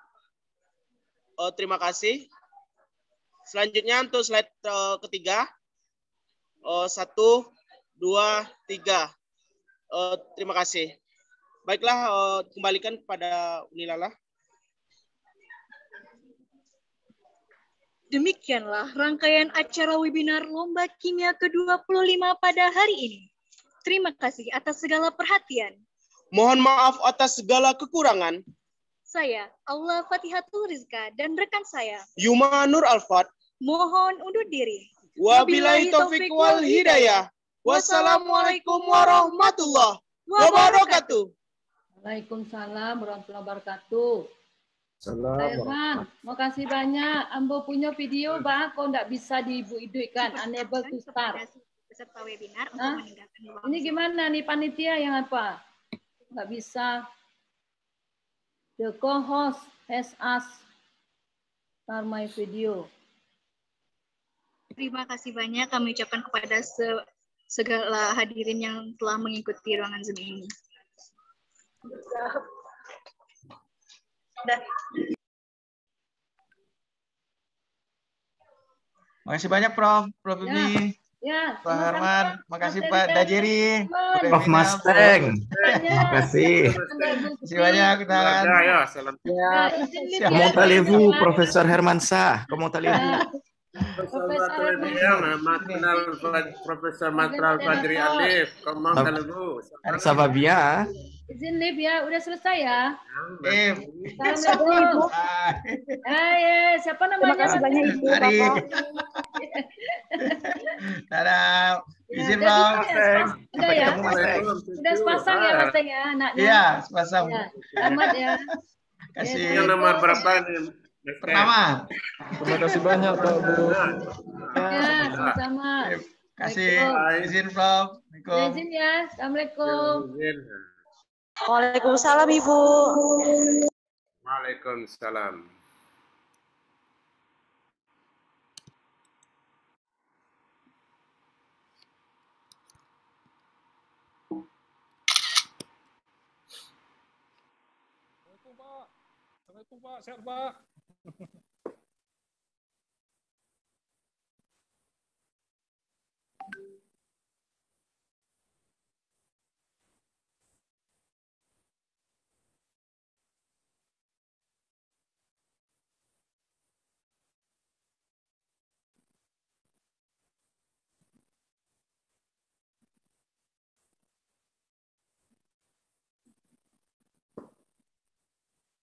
Terima kasih. Selanjutnya untuk slide ketiga. 1, 2, 3. Terima kasih. Baiklah, kembalikan kepada Unilala. Demikianlah rangkaian acara webinar Lomba Kimia ke-25 pada hari ini. Terima kasih atas segala perhatian. Mohon maaf atas segala kekurangan. Saya, Allah Fatihatul Rizka, dan rekan saya, Yuma Nur Alfat. mohon undur diri. Wabillahi taufiq wal hidayah. Wassalamualaikum warahmatullahi wabarakatuh. Waalaikumsalam warahmatullahi wabarakatuh. Irfan, makasih banyak. Ambo punya video, Bang, kau nggak bisa diidukan, unable to start. Peserta webinar Hah? untuk meninggalkan ruang Ini gimana nih panitia yang apa? Nggak bisa. The co-host has asked start my video. Terima kasih banyak kami ucapkan kepada segala hadirin yang telah mengikuti ruangan Zoom ini. Makasih banyak Prof. Prof Ibi. Ya, Pak Herman, makasih Pak Dajeri. Prof Mustang. Makasih. Makasih banyak. Ya, salam. Comment allez-vous, Profesor Hermansyah? Comment allez-vous? Profesor Matral Fadri Alif. Comment allez-vous? Ça va bien? Izin live ya, udah selesai ya. Assalamualaikum. Siapa namanya? Terima kasih banyak Ibu, Bapak. Dadah. Izin Ya, Prof. Udah ya. Udah sepasang ya Mas Teng ya anaknya. Iya, sepasang. Ya, selamat ya. Kasih. Yang nomor berapa nih? Pertama. Terima kasih banyak Pak Bu. Ya, sama-sama. Kasih izin Prof. Assalamualaikum. Izin ya. Assalamualaikum. Waalaikumsalam Ibu. Waalaikumsalam. Assalamualaikum Pak. Assalamualaikum Pak. Sehat Pak.